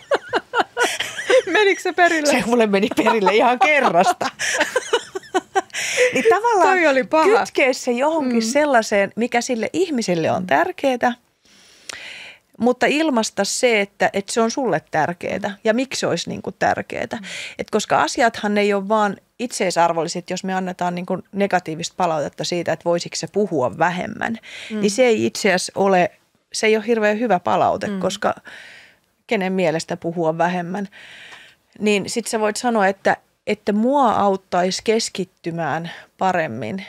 Menikö se perille? Se mulle meni perille ihan kerrasta. Niin tavallaan kytkee se johonkin sellaiseen, mikä sille ihmiselle on tärkeää, mutta ilmaista se, että se on sulle tärkeää ja miksi se olisi niin kuin tärkeää. Et koska asiathan ei ole vaan itseisarvolliset, jos me annetaan niin kuin negatiivista palautetta siitä, että voisiko se puhua vähemmän, niin se ei itse asiassa ole, se ei ole hirveän hyvä palaute, koska kenen mielestä puhua vähemmän. Niin sitten sä voit sanoa, että mua auttaisi keskittymään paremmin,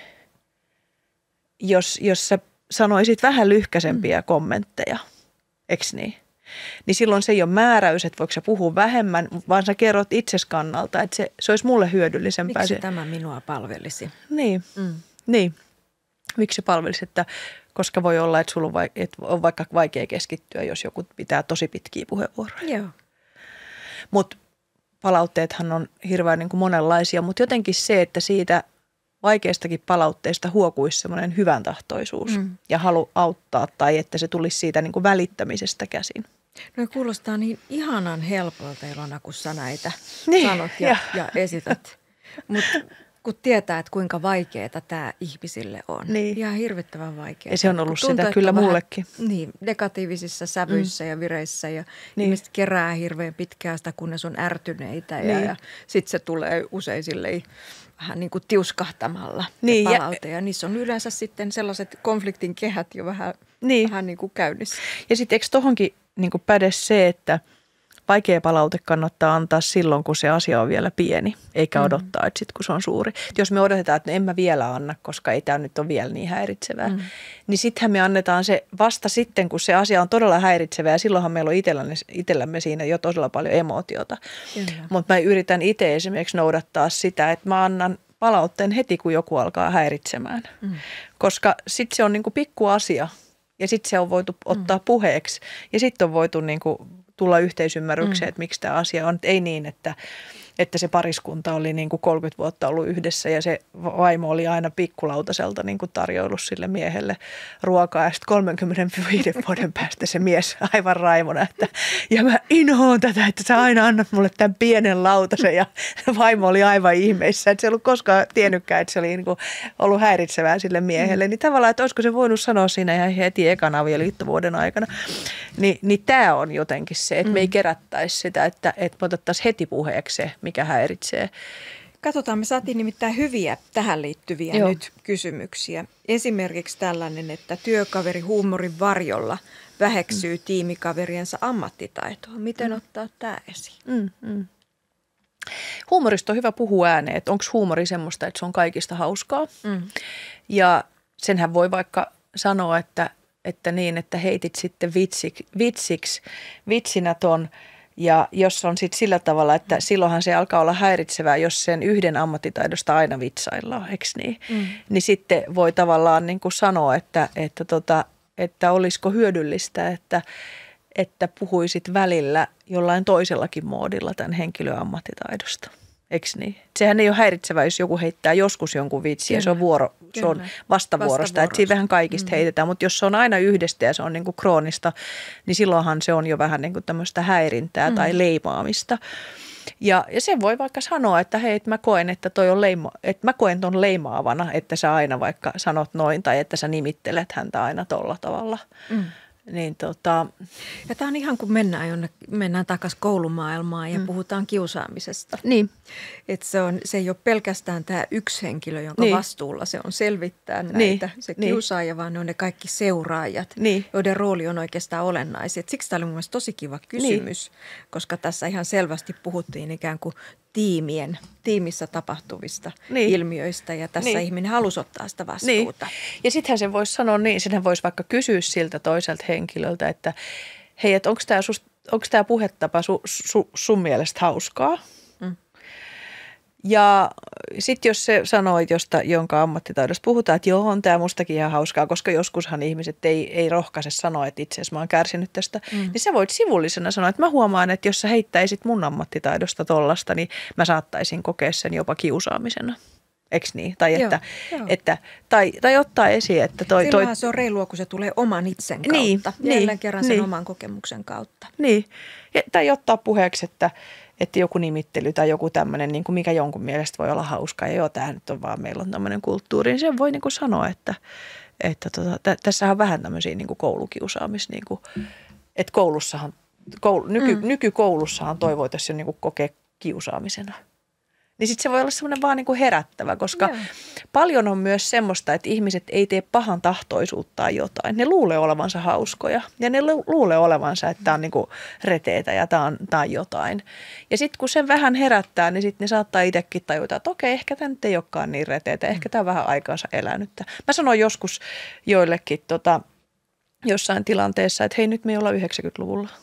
jos sä sanoisit vähän lyhkäisempiä kommentteja, eikö niin? niin silloin se ei ole määräys, että voiko sä puhua vähemmän, vaan sä kerrot itses kannalta, että se olisi mulle hyödyllisempää. Miksi tämä minua palvelisi? Niin, niin. Miksi se palvelisi, että koska voi olla, että sulla on vaikka vaikea keskittyä, jos joku pitää tosi pitkiä puheenvuoroja. Joo. Mutta palautteethan on hirveän niin kuin monenlaisia, mutta jotenkin se, että siitä vaikeastakin palautteesta huokuisi semmoinen hyvän tahtoisuus ja halu auttaa tai että se tulisi siitä niin kuin välittämisestä käsin. No kuulostaa niin ihanan helpolta, Ilona, kun sä näitä Niin, sanot ja esität. Mutta kun tietää, että kuinka vaikeaa tämä ihmisille on. Niin. Ihan hirvittävän vaikeaa. Ja se on ollut Tuntuu, sitä kyllä vähän, mullekin. Niin, negatiivisissa sävyissä ja vireissä ja ihmiset kerää hirveän pitkään sitä, kunnes on ärtyneitä ja sitten se tulee usein silleen vähän niin kuin tiuskahtamalla palaute. Ja niissä on yleensä sitten sellaiset konfliktin kehät jo vähän niin kuin käynnissä. Ja sitten eikö tohonkin niin kuin päde se, että vaikea palaute kannattaa antaa silloin, kun se asia on vielä pieni, eikä odottaa, että sitten kun se on suuri. Jos me odotetaan, että en mä vielä anna, koska ei tämä nyt ole vielä niin häiritsevää, niin sittenhän me annetaan se vasta sitten, kun se asia on todella häiritsevää. Ja silloinhan meillä on itsellämme siinä jo todella paljon emootiota. Mutta mä yritän itse esimerkiksi noudattaa sitä, että mä annan palautteen heti, kun joku alkaa häiritsemään. Koska sitten se on niin kuin pikku asia ja sitten se on voitu ottaa puheeksi ja sitten on voitu niin kuin tulla yhteisymmärrykseen, että miksi tämä asia on. Ei niin, että se pariskunta oli niin kuin 30 vuotta ollut yhdessä ja se vaimo oli aina pikkulautaselta niin kuin tarjoillut sille miehelle ruokaa. Ja sitten 35 vuoden päästä se mies aivan raimona, että ja mä inhoon tätä, että sä aina annat mulle tämän pienen lautasen. Ja vaimo oli aivan ihmeissä, että se ei ollut koskaan tiennytkään, että se oli niin kuin ollut häiritsevää sille miehelle. Niin tavallaan, että olisiko se voinut sanoa siinä ihan heti ekan avioliittovuoden aikana. Niin tämä on jotenkin se, että me ei kerättäisi sitä, että me otettaisiin heti puheeksi se, mikä häiritsee. Katsotaan, me saatiin nimittäin hyviä tähän liittyviä nyt kysymyksiä. Esimerkiksi tällainen, että työkaveri huumorin varjolla väheksyy tiimikaveriensa ammattitaitoa. Miten ottaa tämä esiin? Huumorista on hyvä puhua ääneen, että onko huumori semmoista, että se on kaikista hauskaa. Ja senhän voi vaikka sanoa, että niin, että heitit sitten vitsinä ton. Ja jos on sitten sillä tavalla, että silloinhan se alkaa olla häiritsevää, jos sen yhden ammattitaidosta aina vitsaillaan, eikö niin? Niin sitten voi tavallaan niin kuin sanoa, että olisiko hyödyllistä, että puhuisit välillä jollain toisellakin moodilla tämän henkilön ammattitaidosta. Eikö niin? Sehän ei ole häiritsevää, jos joku heittää joskus jonkun vitsin ja se on vastavuorosta. Että siinä vähän kaikista heitetään, mutta jos se on aina yhdestä ja se on niin kuin kroonista, niin silloinhan se on jo vähän niin kuin tämmöistä häirintää tai leimaamista. Ja sen voi vaikka sanoa, että hei, että mä koen, että että mä koen ton leimaavana, että sä aina vaikka sanot noin tai että sä nimittelet häntä aina tolla tavalla. Niin Ja tämä on ihan kuin mennään takaisin koulumaailmaan ja puhutaan kiusaamisesta. Niin. Että se ei ole pelkästään tämä yksi henkilö, jonka vastuulla se on selvittää näitä, se kiusaaja, vaan ne on ne kaikki seuraajat, joiden rooli on oikeastaan olennaisia. Siksi tämä oli mun mielestä tosi kiva kysymys, koska tässä ihan selvästi puhuttiin ikään kuin tiimissä tapahtuvista ilmiöistä ja tässä ihminen halusi ottaa sitä vastuuta. Ja sittenhän se voisi sanoa niin, sittenhän voisi vaikka kysyä siltä toiselta henkilöltä, että hei, että onko tämä puhetapa sun mielestä hauskaa? Ja sitten jos se sanoo, jonka ammattitaidosta puhutaan, että joo, on tämä mustakin ihan hauskaa, koska joskushan ihmiset ei rohkaise sanoa, että itse asiassa mä oon kärsinyt tästä, niin sä voit sivullisena sanoa, että mä huomaan, että jos sä heittäisit mun ammattitaidosta tollasta, niin mä saattaisin kokea sen jopa kiusaamisena. Eikö niin? Tai ottaa esiin, että silloinhan se on reilua, kun se tulee oman itsen kautta. Jälleen kerran sen oman kokemuksen kautta. Niin. Tai ottaa puheeksi, että joku nimittely tai joku tämmöinen, niin kuin mikä jonkun mielestä voi olla hauskaa. Ja joo, tämä nyt on vaan, meillä on tämmöinen kulttuuri. Niin sen voi niin kuin sanoa, että tässä on vähän tämmöisiä niin kuin koulukiusaamis. Niin kuin, että koulussahan, nykykoulussahan toivoitaisiin niin kuin kokea kiusaamisena. Niin sitten se voi olla semmoinen vaan niin kuin herättävä, koska paljon on myös semmoista, että ihmiset ei tee pahan tahtoisuuttaan jotain. Ne luulee olevansa hauskoja ja ne luulee olevansa, että tämä on niin kuin reteetä ja tämä on jotain. Ja sitten kun sen vähän herättää, niin sitten ne saattaa itsekin tajuta, että okei, ehkä tämä nyt ei olekaan niin reteetä, ehkä tämä on vähän aikaansa elänyttä. Mä sanoin joskus joillekin jossain tilanteessa, että hei, nyt me ei olla 90-luvulla.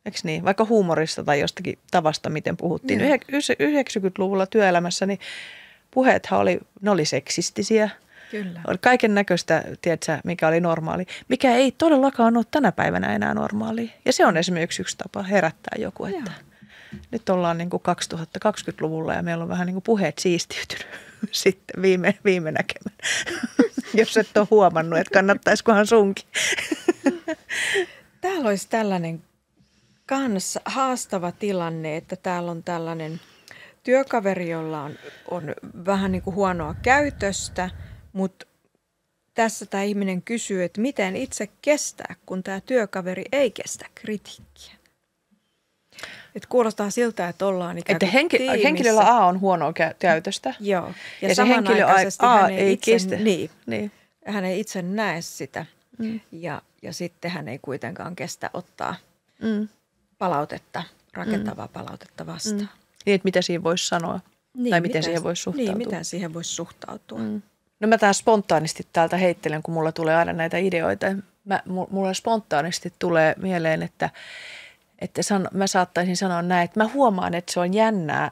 Eikö niin? Vaikka huumorista tai jostakin tavasta, miten puhuttiin. 90-luvulla työelämässä niin puheethan oli seksistisiä. Kyllä. Oli kaiken näköistä, tiedätkö, mikä oli normaali. Mikä ei todellakaan ole tänä päivänä enää normaali. Ja se on esimerkiksi yksi tapa herättää joku, että nyt ollaan niin kuin 2020-luvulla ja meillä on vähän niin kuin puheet siistiytynyt sitten viime näkemään. Jos et ole huomannut, että kannattaisikohan sunkin. Täällä olisi tällainen kans haastava tilanne, että täällä on tällainen työkaveri, jolla on vähän niin kuin huonoa käytöstä, mutta tässä tämä ihminen kysyy, että miten itse kestää, kun tämä työkaveri ei kestä kritiikkiä. Että kuulostaa siltä, että ollaan ikään kuin tiimissä. Henkilöllä A on huonoa käytöstä. Joo. Ja se henkilö A ei kestä. Niin. Hän ei itse näe sitä. Ja sitten hän ei kuitenkaan kestä ottaa palautetta, rakentavaa palautetta vastaan. Niin, että mitä siinä voisi sanoa tai miten siihen voisi suhtautua. Niin, miten siihen voisi suhtautua. No mä taas spontaanisti täältä heittelen, kun mulla tulee aina näitä ideoita. Mulle spontaanisti tulee mieleen, että mä saattaisin sanoa näin, että mä huomaan, että se on jännää,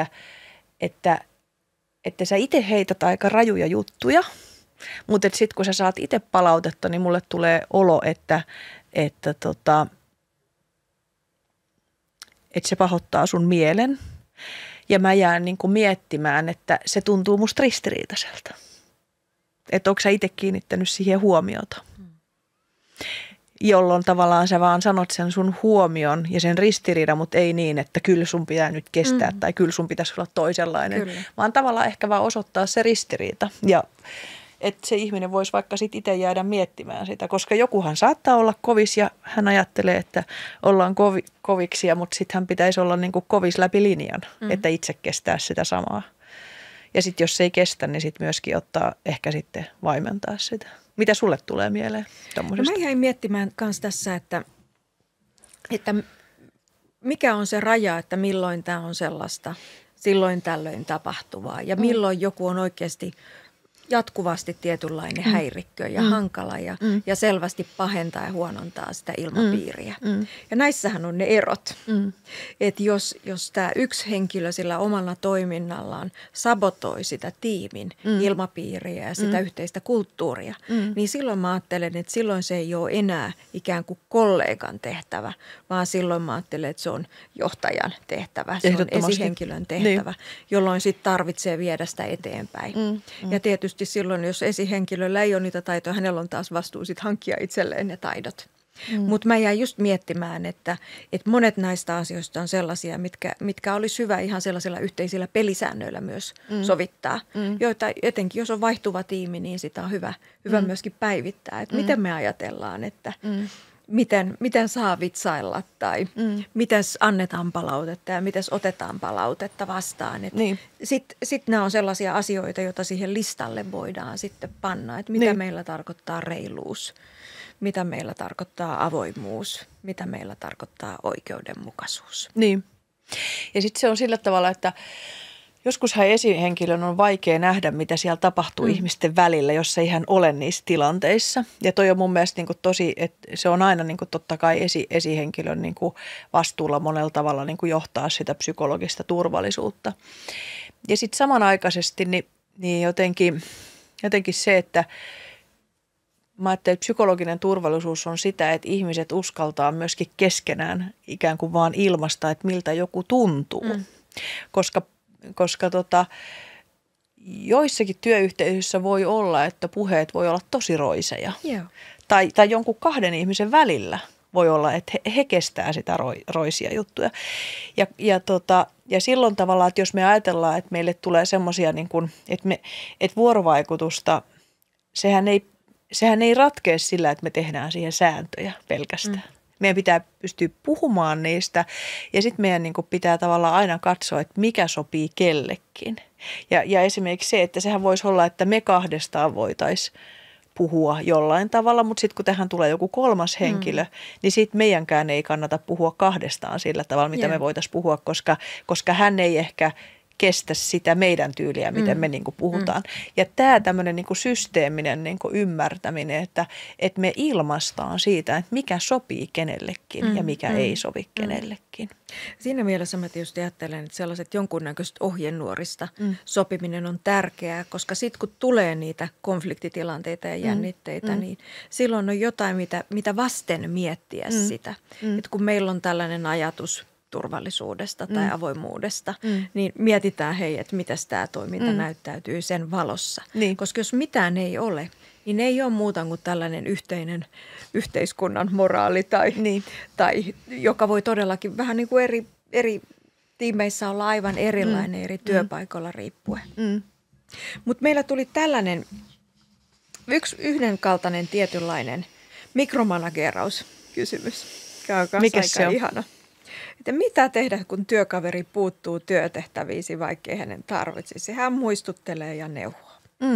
että sä itse heität aika rajuja juttuja, mutta sitten kun sä saat itse palautetta, niin mulle tulee olo, että se pahoittaa sun mielen. Ja mä jään niin kuin miettimään, että se tuntuu musta ristiriitaiselta. Että onko sä itse kiinnittänyt siihen huomiota. Jolloin tavallaan sä vaan sanot sen sun huomion ja sen ristiriidan, mutta ei niin, että kyllä sun pitää nyt kestää tai kyllä sun pitäisi olla toisenlainen. Kyllä. Vaan tavallaan ehkä vaan osoittaa se ristiriita ja että se ihminen voisi vaikka sitten itse jäädä miettimään sitä, koska jokuhan saattaa olla kovis ja hän ajattelee, että ollaan koviksia, mutta sitten hän pitäisi olla niin kuin kovis läpi linjan, että itse kestää sitä samaa. Ja sitten jos se ei kestä, niin sitten myöskin ottaa ehkä sitten vaimentaa sitä. Mitä sulle tulee mieleen tommosesta? No mä jäin miettimään myös tässä, että mikä on se raja, että milloin tämä on sellaista silloin tällöin tapahtuvaa ja milloin joku on oikeasti jatkuvasti tietynlainen häirikkö ja hankala ja selvästi pahentaa ja huonontaa sitä ilmapiiriä. Ja näissähän on ne erot. Että jos tämä yksi henkilö sillä omalla toiminnallaan sabotoi sitä tiimin ilmapiiriä ja sitä yhteistä kulttuuria, niin silloin mä ajattelen, että silloin se ei ole enää ikään kuin kollegan tehtävä, vaan silloin mä ajattelen, että se on johtajan tehtävä, se on esihenkilön tehtävä, jolloin sitten tarvitsee viedä sitä eteenpäin. Ja tietysti silloin, jos esihenkilöllä ei ole niitä taitoja, hänellä on taas vastuu sit hankkia itselleen ne taidot. Mutta mä jäin just miettimään, että monet näistä asioista on sellaisia, mitkä olisi hyvä ihan sellaisilla yhteisillä pelisäännöillä myös sovittaa. Joita etenkin, jos on vaihtuva tiimi, niin sitä on hyvä myöskin päivittää. Että miten me ajatellaan, että miten saa vitsailla tai miten annetaan palautetta ja miten otetaan palautetta vastaan. Niin. Sitten nämä on sellaisia asioita, joita siihen listalle voidaan sitten panna, että mitä meillä tarkoittaa reiluus, mitä meillä tarkoittaa avoimuus, mitä meillä tarkoittaa oikeudenmukaisuus. Niin. Ja sitten se on sillä tavalla, että joskushan esihenkilön on vaikea nähdä, mitä siellä tapahtuu ihmisten välillä, jos ei hän ole niissä tilanteissa. Ja toi on mun mielestä niin kuin tosi, että se on aina niin kuin totta kai esihenkilön niin kuin vastuulla monella tavalla niin kuin johtaa sitä psykologista turvallisuutta. Ja sitten samanaikaisesti niin jotenkin se, että mä ajattelen, että psykologinen turvallisuus on sitä, että ihmiset uskaltaa myöskin keskenään ikään kuin vaan ilmaista, että miltä joku tuntuu. Koska joissakin työyhteisöissä voi olla, että puheet voi olla tosi roiseja. Joo. Tai jonkun kahden ihmisen välillä voi olla, että he kestää sitä roisia juttuja. Ja silloin tavallaan, että jos me ajatellaan, että meille tulee semmoisia, niin kuin, että vuorovaikutusta, sehän ei ratkea sillä, että me tehdään siihen sääntöjä pelkästään. Meidän pitää pystyä puhumaan niistä ja sitten meidän niin kuin pitää tavallaan aina katsoa, että mikä sopii kellekin. Ja esimerkiksi se, että sehän voisi olla, että me kahdestaan voitaisiin puhua jollain tavalla, mutta sitten kun tähän tulee joku kolmas henkilö, niin sitten meidänkään ei kannata puhua kahdestaan sillä tavalla, mitä me voitaisiin puhua, koska hän ei ehkä kestä sitä meidän tyyliä, miten me niin kuin puhutaan. Ja tämä tämmöinen niin kuin systeeminen niin kuin ymmärtäminen, että me ilmaistaan siitä, että mikä sopii kenellekin ja mikä ei sovi kenellekin. Siinä mielessä mä tietysti ajattelen, että sellaiset jonkunnäköiset ohjenuorista sopiminen on tärkeää, koska sitten kun tulee niitä konfliktitilanteita ja jännitteitä, niin silloin on jotain, mitä vasten miettiä sitä. Että kun meillä on tällainen ajatus turvallisuudesta tai avoimuudesta, niin mietitään että mitäs tämä toiminta näyttäytyy sen valossa. Niin. Koska jos mitään ei ole, niin ei ole muuta kuin tällainen yhteinen yhteiskunnan moraali tai joka voi todellakin vähän niin kuin eri tiimeissä olla aivan erilainen eri työpaikoilla riippuen. Mutta meillä tuli tällainen yhdenkaltainen tietynlainen mikromanageraus-kysymys. Mikä se on? Ihana. Että mitä tehdä, kun työkaveri puuttuu työtehtäviisi, vaikkei hänen tarvitsisi? Hän muistuttelee ja neuvoa.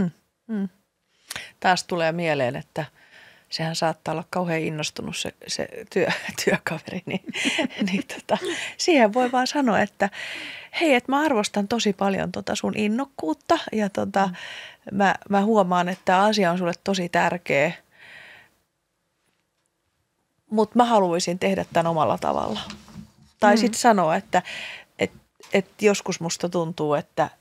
Taas tulee mieleen, että sehän saattaa olla kauhean innostunut se työkaveri. Siihen voi vaan sanoa, että hei, että mä arvostan tosi paljon sun innokkuutta ja mä huomaan, että tämä asia on sulle tosi tärkeä, mutta mä haluaisin tehdä tämän omalla tavalla. Tai sitten sanoa, että joskus musta tuntuu, että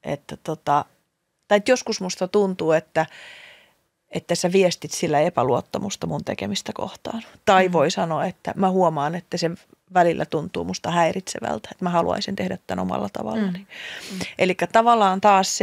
joskus musta tuntuu, että sä viestit sillä epäluottamusta mun tekemistä kohtaan. Tai voi sanoa, että mä huomaan, että se välillä tuntuu musta häiritsevältä, että mä haluaisin tehdä tämän omalla tavallani. Eli tavallaan taas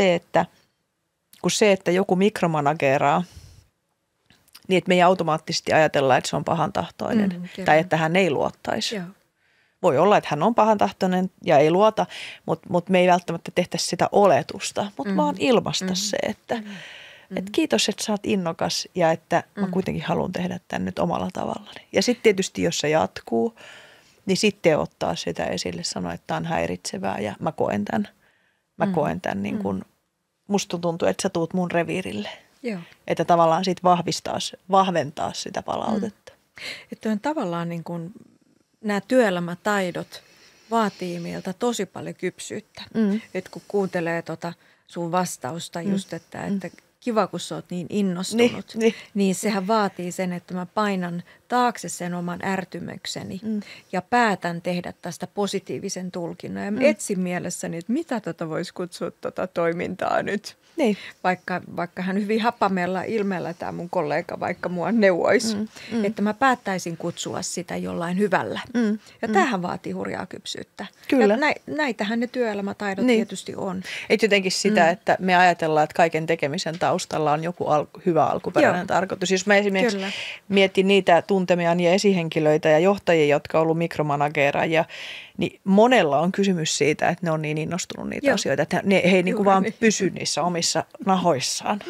että joku mikromanageraa, niin että me ei automaattisesti ajatella, että se on pahantahtoinen tai että hän ei luottaisi. Joo. Voi olla, että hän on pahantahtoinen ja ei luota, mutta me ei välttämättä tehtäisi sitä oletusta, mutta vaan ilmaista se, että kiitos, että sä oot innokas ja että mä kuitenkin haluan tehdä tämän nyt omalla tavallani. Ja sitten tietysti, jos se jatkuu, niin sitten ottaa sitä esille, sanoa, että tämä on häiritsevää ja mä koen tämän niin kuin, musta tuntuu, että sä tuut mun reviirille. Joo. Että tavallaan sitten vahventaa sitä palautetta. Että on tavallaan niin kuin nämä työelämätaidot vaatii meiltä tosi paljon kypsyyttä. Että kun kuuntelee sun vastausta just, että kiva kun sä oot niin innostunut, niin sehän vaatii sen, että mä painan taakse sen oman ärtymykseni ja päätän tehdä tästä positiivisen tulkinnan. Ja etsin mielessäni, että mitä voisi kutsua toimintaa nyt. Niin. Vaikka hän hyvin hapamella ilmeellä tämä mun kollega vaikka mua neuvoisi, että mä päättäisin kutsua sitä jollain hyvällä. Ja tämähän vaatii hurjaa kypsyyttä. Kyllä. Ja näitähän ne työelämätaidot tietysti on. Et jotenkin sitä, että me ajatellaan, että kaiken tekemisen taustalla on joku hyvä alkuperäinen tarkoitus. Jos mä esimerkiksi mietin niitä tuntemiani esihenkilöitä ja johtajia, jotka on ollut mikromanageeraajia, niin monella on kysymys siitä, että ne on niin innostunut niitä asioita, että he ei niin kuin vaan pysy niissä omissa nahoissaan.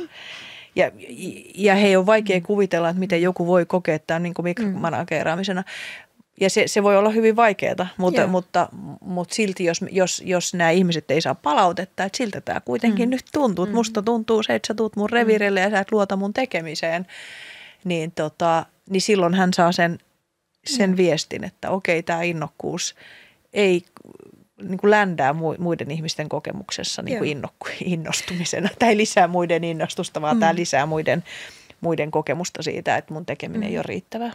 Ja he on vaikea kuvitella, että miten joku voi kokea tämän niin kuin mikromanageeraamisena. Ja se voi olla hyvin vaikeaa, mutta silti jos nämä ihmiset ei saa palautetta, että siltä tämä kuitenkin nyt tuntuu. Musta tuntuu se, että sä tuut mun reviirille ja sä et luota mun tekemiseen, niin silloin hän saa sen viestin, että okei, tämä innokkuus ei niin kuin ländää muiden ihmisten kokemuksessa niin kuin innostumisena. Tämä ei lisää muiden innostusta, vaan tämä lisää muiden kokemusta siitä, että mun tekeminen ei ole riittävää.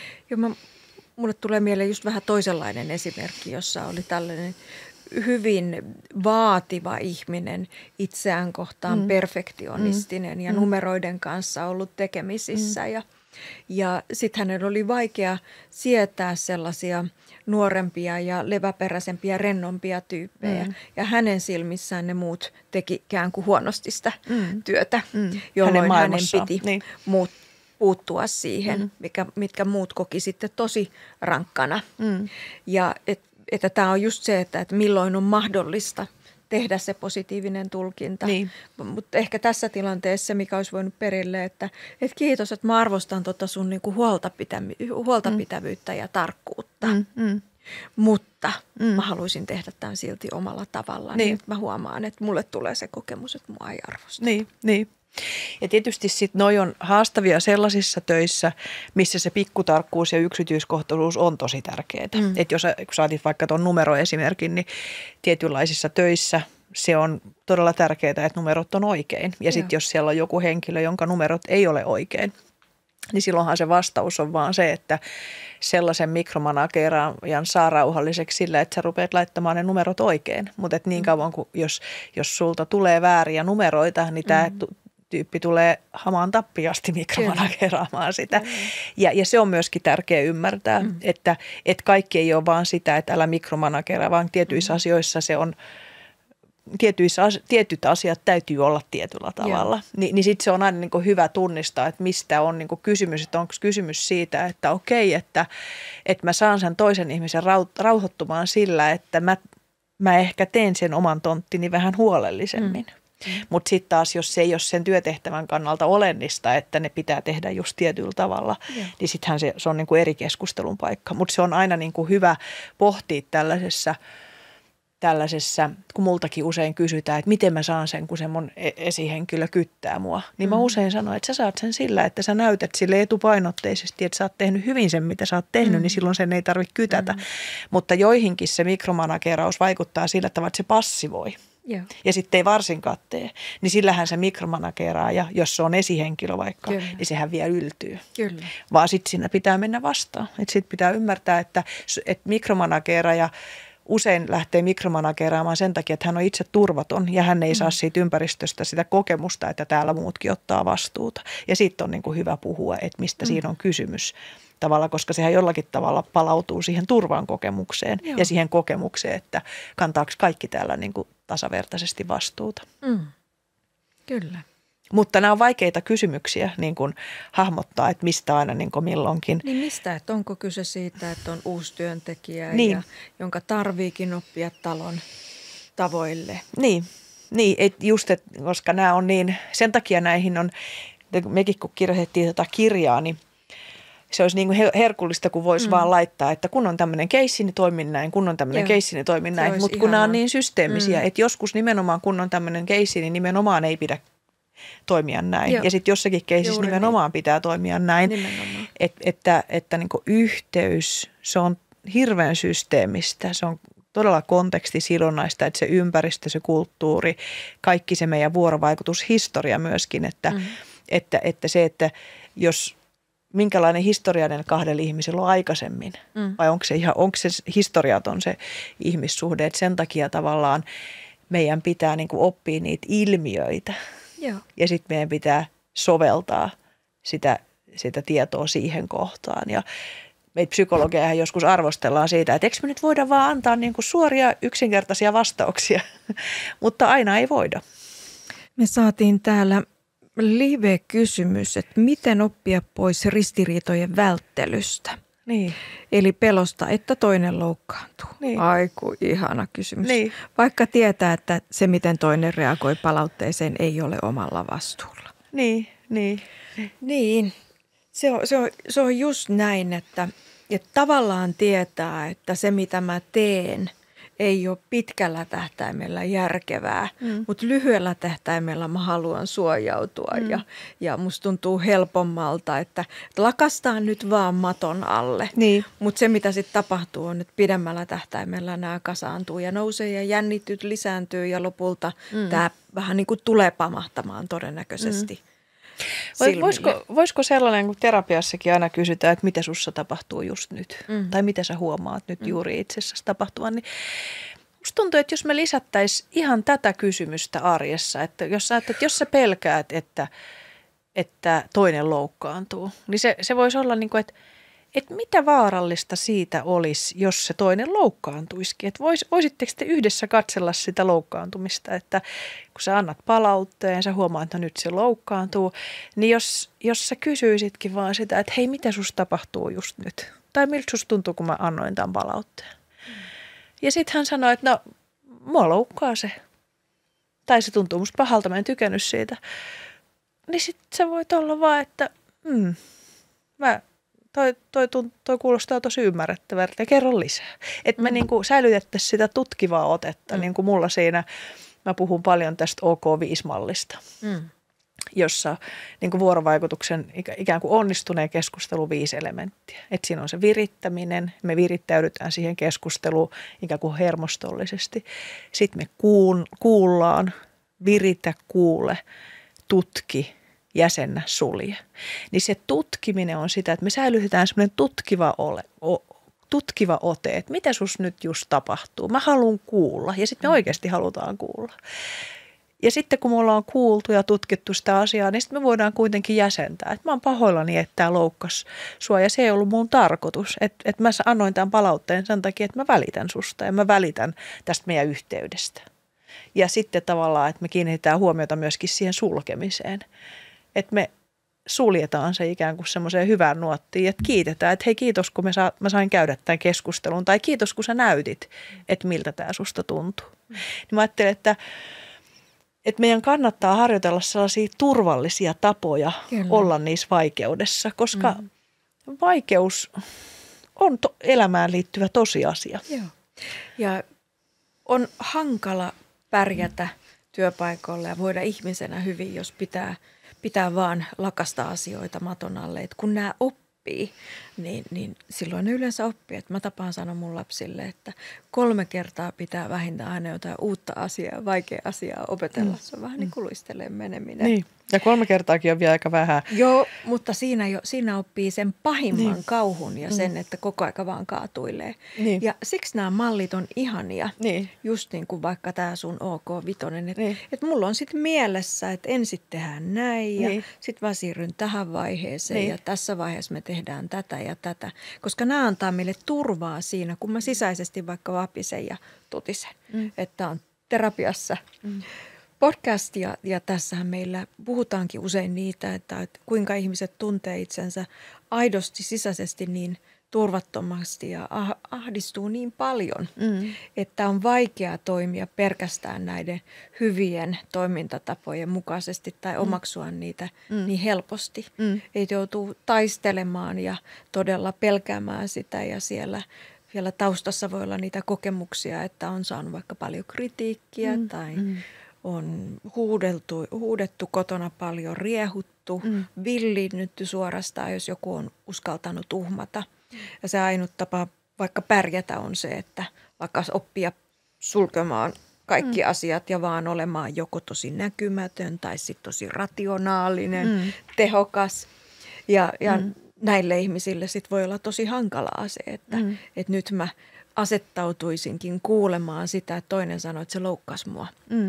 Mulle tulee mieleen just vähän toisenlainen esimerkki, jossa oli tällainen hyvin vaativa ihminen, itseään kohtaan perfektionistinen ja numeroiden kanssa ollut tekemisissä. Ja sitten hänellä oli vaikea sietää sellaisia nuorempia ja leväperäisempiä, rennompia tyyppejä. Ja hänen silmissään ne muut teki ikään kuin huonosti sitä työtä, jolloin hänen piti puuttua siihen, mitkä muut koki sitten tosi rankkana. Ja että tämä on just se, että milloin on mahdollista tehdä se positiivinen tulkinta. Niin. Mutta ehkä tässä tilanteessa, mikä olisi voinut perille, että kiitos, että mä arvostan sun niinku huoltapitävyyttä ja tarkkuutta. Mutta mä haluaisin tehdä tämän silti omalla tavalla. Niin. Mä huomaan, että mulle tulee se kokemus, että mua ei arvosta. Niin. Ja tietysti sitten noi on haastavia sellaisissa töissä, missä se pikkutarkkuus ja yksityiskohtaisuus on tosi tärkeää. Että kun sä otit vaikka tuon numeroesimerkin, niin tietynlaisissa töissä se on todella tärkeää, että numerot on oikein. Ja sitten jos siellä on joku henkilö, jonka numerot ei ole oikein, niin silloinhan se vastaus on vaan se, että sellaisen mikromanageraajan saa rauhalliseksi sillä, että sä rupeat laittamaan ne numerot oikein. Mutta niin kauan kuin jos sulta tulee vääriä numeroita, niin tämä tyyppi tulee hamaan tappiasti mikromanageraamaan sitä. Ja se on myöskin tärkeää ymmärtää, että kaikki ei ole vaan sitä, että älä mikromanageraa, vaan tietyissä asioissa se on, tietyt asiat täytyy olla tietyllä tavalla. Niin sitten se on aina niin kuin hyvä tunnistaa, että mistä on niin kuin kysymys, että onko kysymys siitä, että okei, että mä saan sen toisen ihmisen rauhoittumaan sillä, että mä ehkä teen sen oman tonttini vähän huolellisemmin. Mutta sitten taas, jos se ei ole sen työtehtävän kannalta olennaista, että ne pitää tehdä just tietyllä tavalla, niin sittenhän se on niinku eri keskustelun paikka. Mutta se on aina niinku hyvä pohtia tällaisessa, kun multakin usein kysytään, että miten mä saan sen, kun se mun esihenkilö kyttää mua. Niin mä usein sanon, että sä saat sen sillä, että sä näytät sille etupainotteisesti, että sä oot tehnyt hyvin sen, mitä sä oot tehnyt, niin silloin sen ei tarvitse kytätä. Mutta joihinkin se mikromanageraus vaikuttaa sillä tavalla, että se passivoi. Ja sitten ei varsinkaan tee, niin sillähän se mikromanageraaja, jos se on esihenkilö vaikka, niin sehän vielä yltyy. Kyllä. Vaan sitten siinä pitää mennä vastaan. Sitten pitää ymmärtää, että mikromanageraaja usein lähtee mikromanageraamaan sen takia, että hän on itse turvaton ja hän ei saa siitä ympäristöstä sitä kokemusta, että täällä muutkin ottaa vastuuta. Ja siitä on niin kuin hyvä puhua, että mistä siinä on kysymys tavalla, koska sehän jollakin tavalla palautuu siihen turvan kokemukseen ja siihen kokemukseen, että kantaako kaikki täällä niin kuin tasavertaisesti vastuuta. Kyllä. Mutta nämä on vaikeita kysymyksiä niin kuin hahmottaa, että mistä aina niin kuin milloinkin. Niin mistä, että onko kyse siitä, että on uusi työntekijä, jonka tarviikin oppia talon tavoille. Niin koska nämä on niin, sen takia näihin on, mekin kun kirjoitettiin tätä kirjaa, niin se olisi niin kuin herkullista, kun voisi vaan laittaa, että kun on tämmöinen keissi, niin toimin näin, kun on tämmöinen keissi, niin toimin näin. Mutta kun nämä on niin systeemisiä, että joskus nimenomaan kun on tämmöinen keissi, niin nimenomaan ei pidä toimia näin. Ja sitten jossakin keisissä nimenomaan pitää toimia näin. Että niin kuin yhteys, se on hirveän systeemistä, se on todella kontekstisidonnaista, että se ympäristö, se kulttuuri, kaikki se meidän vuorovaikutushistoria myöskin, että se, että jos minkälainen historiallinen kahdella ihmisellä on aikaisemmin, vai onko se historiaton se ihmissuhde, että sen takia tavallaan meidän pitää niin kuin oppia niitä ilmiöitä. Ja sitten meidän pitää soveltaa sitä tietoa siihen kohtaan. Ja meitä psykologeja joskus arvostellaan siitä, että eikö me nyt voida vaan antaa niin kuin suoria yksinkertaisia vastauksia, mutta aina ei voida. Me saatiin täällä live-kysymys, että miten oppia pois ristiriitojen välttelystä. Niin. Eli pelosta, että toinen loukkaantuu. Niin. Aiku, ihana kysymys. Niin. Vaikka tietää, että se miten toinen reagoi palautteeseen ei ole omalla vastuulla. Niin. Se on just näin, että tavallaan tietää, että se mitä mä teen ei ole pitkällä tähtäimellä järkevää, mutta lyhyellä tähtäimellä mä haluan suojautua ja musta tuntuu helpommalta, että lakastaan nyt vaan maton alle. Niin. Mutta se mitä sitten tapahtuu on, että pidemmällä tähtäimellä nämä kasaantuu ja nousee ja jännityt lisääntyy ja lopulta tämä vähän niin kuin tulee pamahtamaan todennäköisesti. Voisiko sellainen, kun terapiassakin aina kysytään, että mitä sussa tapahtuu just nyt, tai mitä sä huomaat nyt juuri itsessäsi tapahtuvan, niin musta tuntuu, että jos me lisättäisiin ihan tätä kysymystä arjessa, että jos sä pelkäät, että toinen loukkaantuu, niin se voisi olla niin kuin, että mitä vaarallista siitä olisi, jos se toinen loukkaantuisikin. Että voisitteko te yhdessä katsella sitä loukkaantumista, että kun sä annat palautteen, sä huomaat, että nyt se loukkaantuu, niin jos sä kysyisitkin vaan sitä, että hei, mitä susta tapahtuu just nyt? Tai miltä susta tuntuu, kun mä annoin tämän palautteen? Ja sitten hän sanoi, että no, mua loukkaa se. Tai se tuntuu musta pahalta, mä en tykännyt siitä. Niin sitten sä voit olla vaan, että Toi kuulostaa tosi ymmärrettävältä ja kerro lisää. Että me niinku säilytettäisiin sitä tutkivaa otetta, niin kuin mulla siinä, mä puhun paljon tästä OK5-mallista. jossa niin kuin vuorovaikutuksen ikään kuin onnistuneen keskustelun 5 elementtiä. Että siinä on se virittäminen, me virittäydytään siihen keskusteluun ikään kuin hermostollisesti. Sitten me kuullaan, viritä, kuule, tutki, jäsennä, sulje. Niin se tutkiminen on sitä, että me säilytetään semmoinen tutkiva ote, että mitä sus nyt just tapahtuu. Mä haluan kuulla ja sitten me oikeasti halutaan kuulla. Ja sitten kun me ollaan kuultu ja tutkittu sitä asiaa, niin sitten me voidaan kuitenkin jäsentää. Että mä oon pahoillani, että tämä loukkasi sua ja se ei ollut mun tarkoitus. Että mä annoin tämän palautteen sen takia, että mä välitän susta ja mä välitän tästä meidän yhteydestä. Ja sitten tavallaan, että me kiinnitetään huomiota myöskin siihen sulkemiseen. Että me suljetaan se ikään kuin semmoiseen hyvään nuottiin, että kiitetään, että hei kiitos kun mä sain käydä tämän keskustelun tai kiitos kun sä näytit, että miltä tämä susta tuntuu. Niin mä ajattelen, että meidän kannattaa harjoitella sellaisia turvallisia tapoja olla niissä vaikeudessa, koska vaikeus on elämään liittyvä tosiasia. Joo. Ja on hankala pärjätä työpaikoilla ja voida ihmisenä hyvin, jos pitää vaan lakasta asioita maton alle. Et kun nämä oppii, niin silloin ne yleensä oppii. Et mä tapaan sanoa mun lapsille, että 3 kertaa pitää vähintään aina jotain uutta asiaa, vaikea asiaa opetella. Se on vähän niin kuin luistelee meneminen. Niin. Ja 3 kertaakin on vielä aika vähän. Joo, mutta siinä oppii sen pahimman kauhun ja sen, että koko aika vaan kaatuilee. Niin. Ja siksi nämä mallit on ihania. Niin. Just niin kuin vaikka tämä sun OK-vitonen. Että mulla on sitten mielessä, että ensin tehdään näin ja sitten mä siirryn tähän vaiheeseen ja tässä vaiheessa me tehdään tätä ja tätä. Koska nämä antaa meille turvaa siinä, kun mä sisäisesti vaikka vapisen ja totisen, että on terapiassa podcast ja tässähän meillä puhutaankin usein niitä, että kuinka ihmiset tuntee itsensä aidosti sisäisesti niin turvattomasti ja ahdistuu niin paljon, että on vaikea toimia pelkästään näiden hyvien toimintatapojen mukaisesti tai omaksua niitä niin helposti. Ei joutuu taistelemaan ja todella pelkäämään sitä ja siellä taustassa voi olla niitä kokemuksia, että on saanut vaikka paljon kritiikkiä tai on huudettu kotona paljon, riehuttu, villinnytty suorastaan, jos joku on uskaltanut uhmata. Ja se ainut tapa vaikka pärjätä on se, että vaikka oppia sulkemaan kaikki asiat ja vaan olemaan joko tosi näkymätön tai sitten tosi rationaalinen, tehokas. Ja näille ihmisille sitten voi olla tosi hankalaa se, että nyt mä asettautuisinkin kuulemaan sitä, että toinen sanoo, että se loukkasi mua.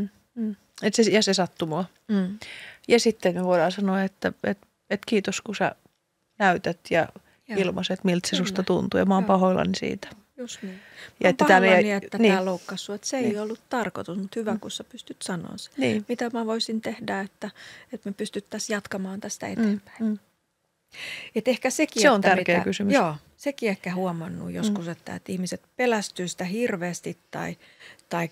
Ja se sattui mua. Ja sitten me voidaan sanoa, että kiitos kun sä näytät ja ilmaiset, miltä se susta tuntuu. Ja mä oon pahoillani siitä. Just niin. Ja että tämä loukkasi sua. Että se ei ollut tarkoitus, mutta hyvä kun sä pystyt sanoa se. Niin. Mitä mä voisin tehdä, että me pystyttäisiin jatkamaan tästä eteenpäin. Et ehkä sekin, se on tärkeä kysymys. Joo, sekin ehkä huomannut joskus, että ihmiset pelästyy sitä hirveästi tai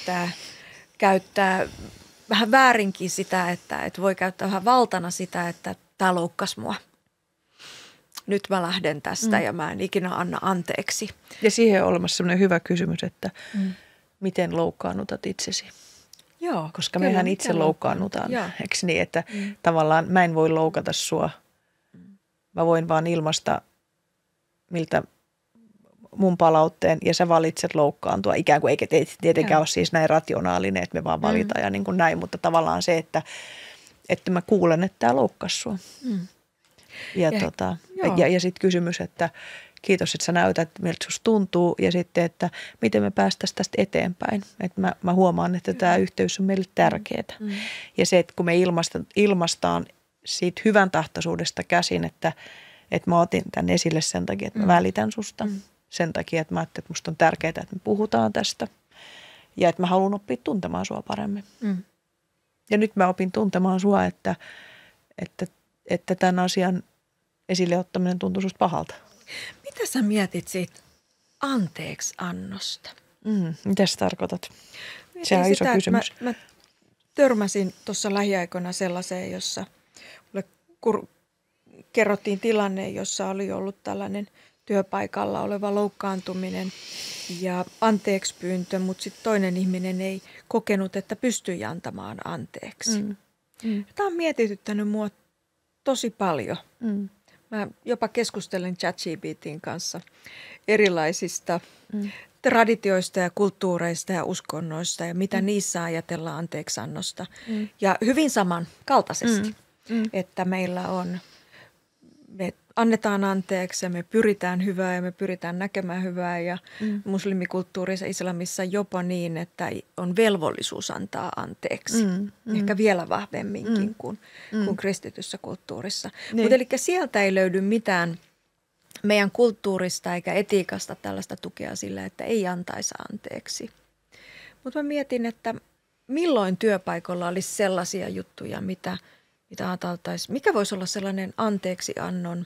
käyttää vähän väärinkin sitä, että voi käyttää vähän valtana sitä, että tämä loukkasi mua. Nyt mä lähden tästä ja mä en ikinä anna anteeksi. Ja siihen on olemassa sellainen hyvä kysymys, että miten loukkaannutat itsesi? Joo. Koska mehän itse loukkaannutaan, eikö niin, että tavallaan mä en voi loukata sua. Mä voin vaan ilmaista, miltä mun palautteen ja sä valitset loukkaantua. Ikään kuin eikä tietenkään ole siis näin rationaalinen, että me vaan valitaan ja niin kuin näin, mutta tavallaan se, että mä kuulen, että tää loukkasi sua. Ja sitten kysymys, että kiitos, että sä näytät, miltä susta tuntuu ja sitten, että miten me päästäisiin tästä eteenpäin. Että mä huomaan, että tämä yhteys on meille tärkeää. Ja se, että kun me ilmaistaan siitä hyvän tahtoisuudesta käsin, että mä otin tämän esille sen takia, että mä välitän susta. Sen takia, että mä ajattelin, että musta on tärkeää, että me puhutaan tästä ja että mä haluan oppia tuntemaan sua paremmin. Ja nyt mä opin tuntemaan sua, että tämän asian esille ottaminen tuntuu susta pahalta. Mitä sä mietit siitä anteeksi annosta? Mitä sä tarkoitat? Se on iso kysymys. Mä törmäsin tuossa lähiaikoina sellaiseen, jossa mulle kerrottiin tilanne, jossa oli ollut tällainen työpaikalla oleva loukkaantuminen ja anteeksi pyyntö, mutta sitten toinen ihminen ei kokenut, että pystyi antamaan anteeksi. Tämä on mietityttänyt mua tosi paljon. Mä jopa keskustelin ChatGPT:n kanssa erilaisista traditioista ja kulttuureista ja uskonnoista ja mitä niissä ajatellaan anteeksiannosta. Ja hyvin samankaltaisesti, että meillä me annetaan anteeksi ja me pyritään hyvää ja me pyritään näkemään hyvää ja muslimikulttuurissa, islamissa jopa niin, että on velvollisuus antaa anteeksi. Ehkä vielä vahvemminkin kuin kristityssä kulttuurissa. Mutta eli sieltä ei löydy mitään meidän kulttuurista eikä etiikasta tällaista tukea sillä, että ei antaisi anteeksi. Mutta mä mietin, että milloin työpaikalla olisi sellaisia juttuja, mitä ajateltaisiin, mikä voisi olla sellainen anteeksiannon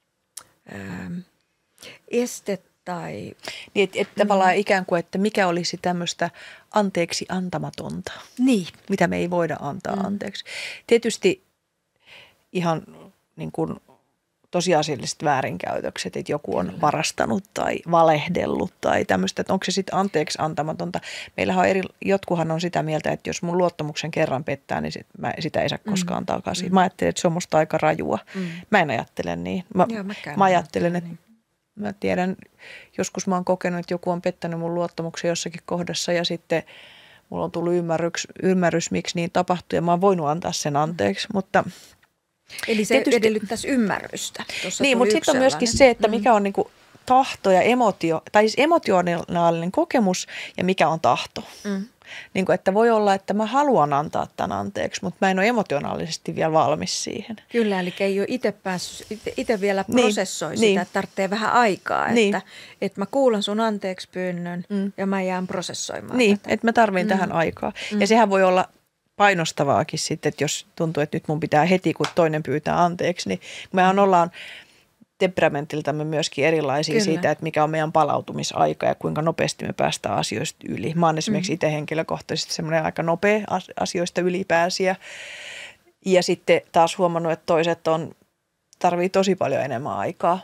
este tai... Niin, että tavallaan ikään kuin, että mikä olisi tämmöistä anteeksi antamatonta, mitä me ei voida antaa anteeksi. Tietysti ihan niin kuin tosiasialliset väärinkäytökset, että joku on varastanut tai valehdellut tai tämmöistä, että onko se sitten anteeksi antamatonta. Meillähän on jotkuhan on sitä mieltä, että jos mun luottamuksen kerran pettää, niin sitä ei saa koskaan takaisin. Mä ajattelen, että se on musta aika rajua. Mä en ajattele niin. Mä ajattelen, että mä tiedän, joskus mä oon kokenut, että joku on pettänyt mun luottamuksen jossakin kohdassa ja sitten mulla on tullut ymmärrys, miksi niin tapahtui ja mä oon voinut antaa sen anteeksi, mutta... Eli se edellyttäisi ymmärrystä. Niin, mutta sitten on myöskin se, että mikä on niinku tahto ja siis emotionaalinen kokemus ja mikä on tahto. Niin kuin, että voi olla, että mä haluan antaa tämän anteeksi, mutta mä en ole emotionaalisesti vielä valmis siihen. Kyllä, eli ei ole itse vielä prosessoi sitä, että tarvitsee vähän aikaa, että mä kuulen sun anteeksi pyynnön ja mä jään prosessoimaan Niin, tätä. että mä tarvin tähän aikaa. Ja sehän voi olla painostavaakin sitten, että jos tuntuu, että nyt mun pitää heti, kun toinen pyytää anteeksi, niin mehän ollaan temperamentiltamme myöskin erilaisia siitä, että mikä on meidän palautumisaika ja kuinka nopeasti me päästään asioista yli. Mä oon esimerkiksi itse henkilökohtaisesti semmoinen aika nopea asioista ylipääsiä ja sitten taas huomannut, että toiset tarvii tosi paljon enemmän aikaa.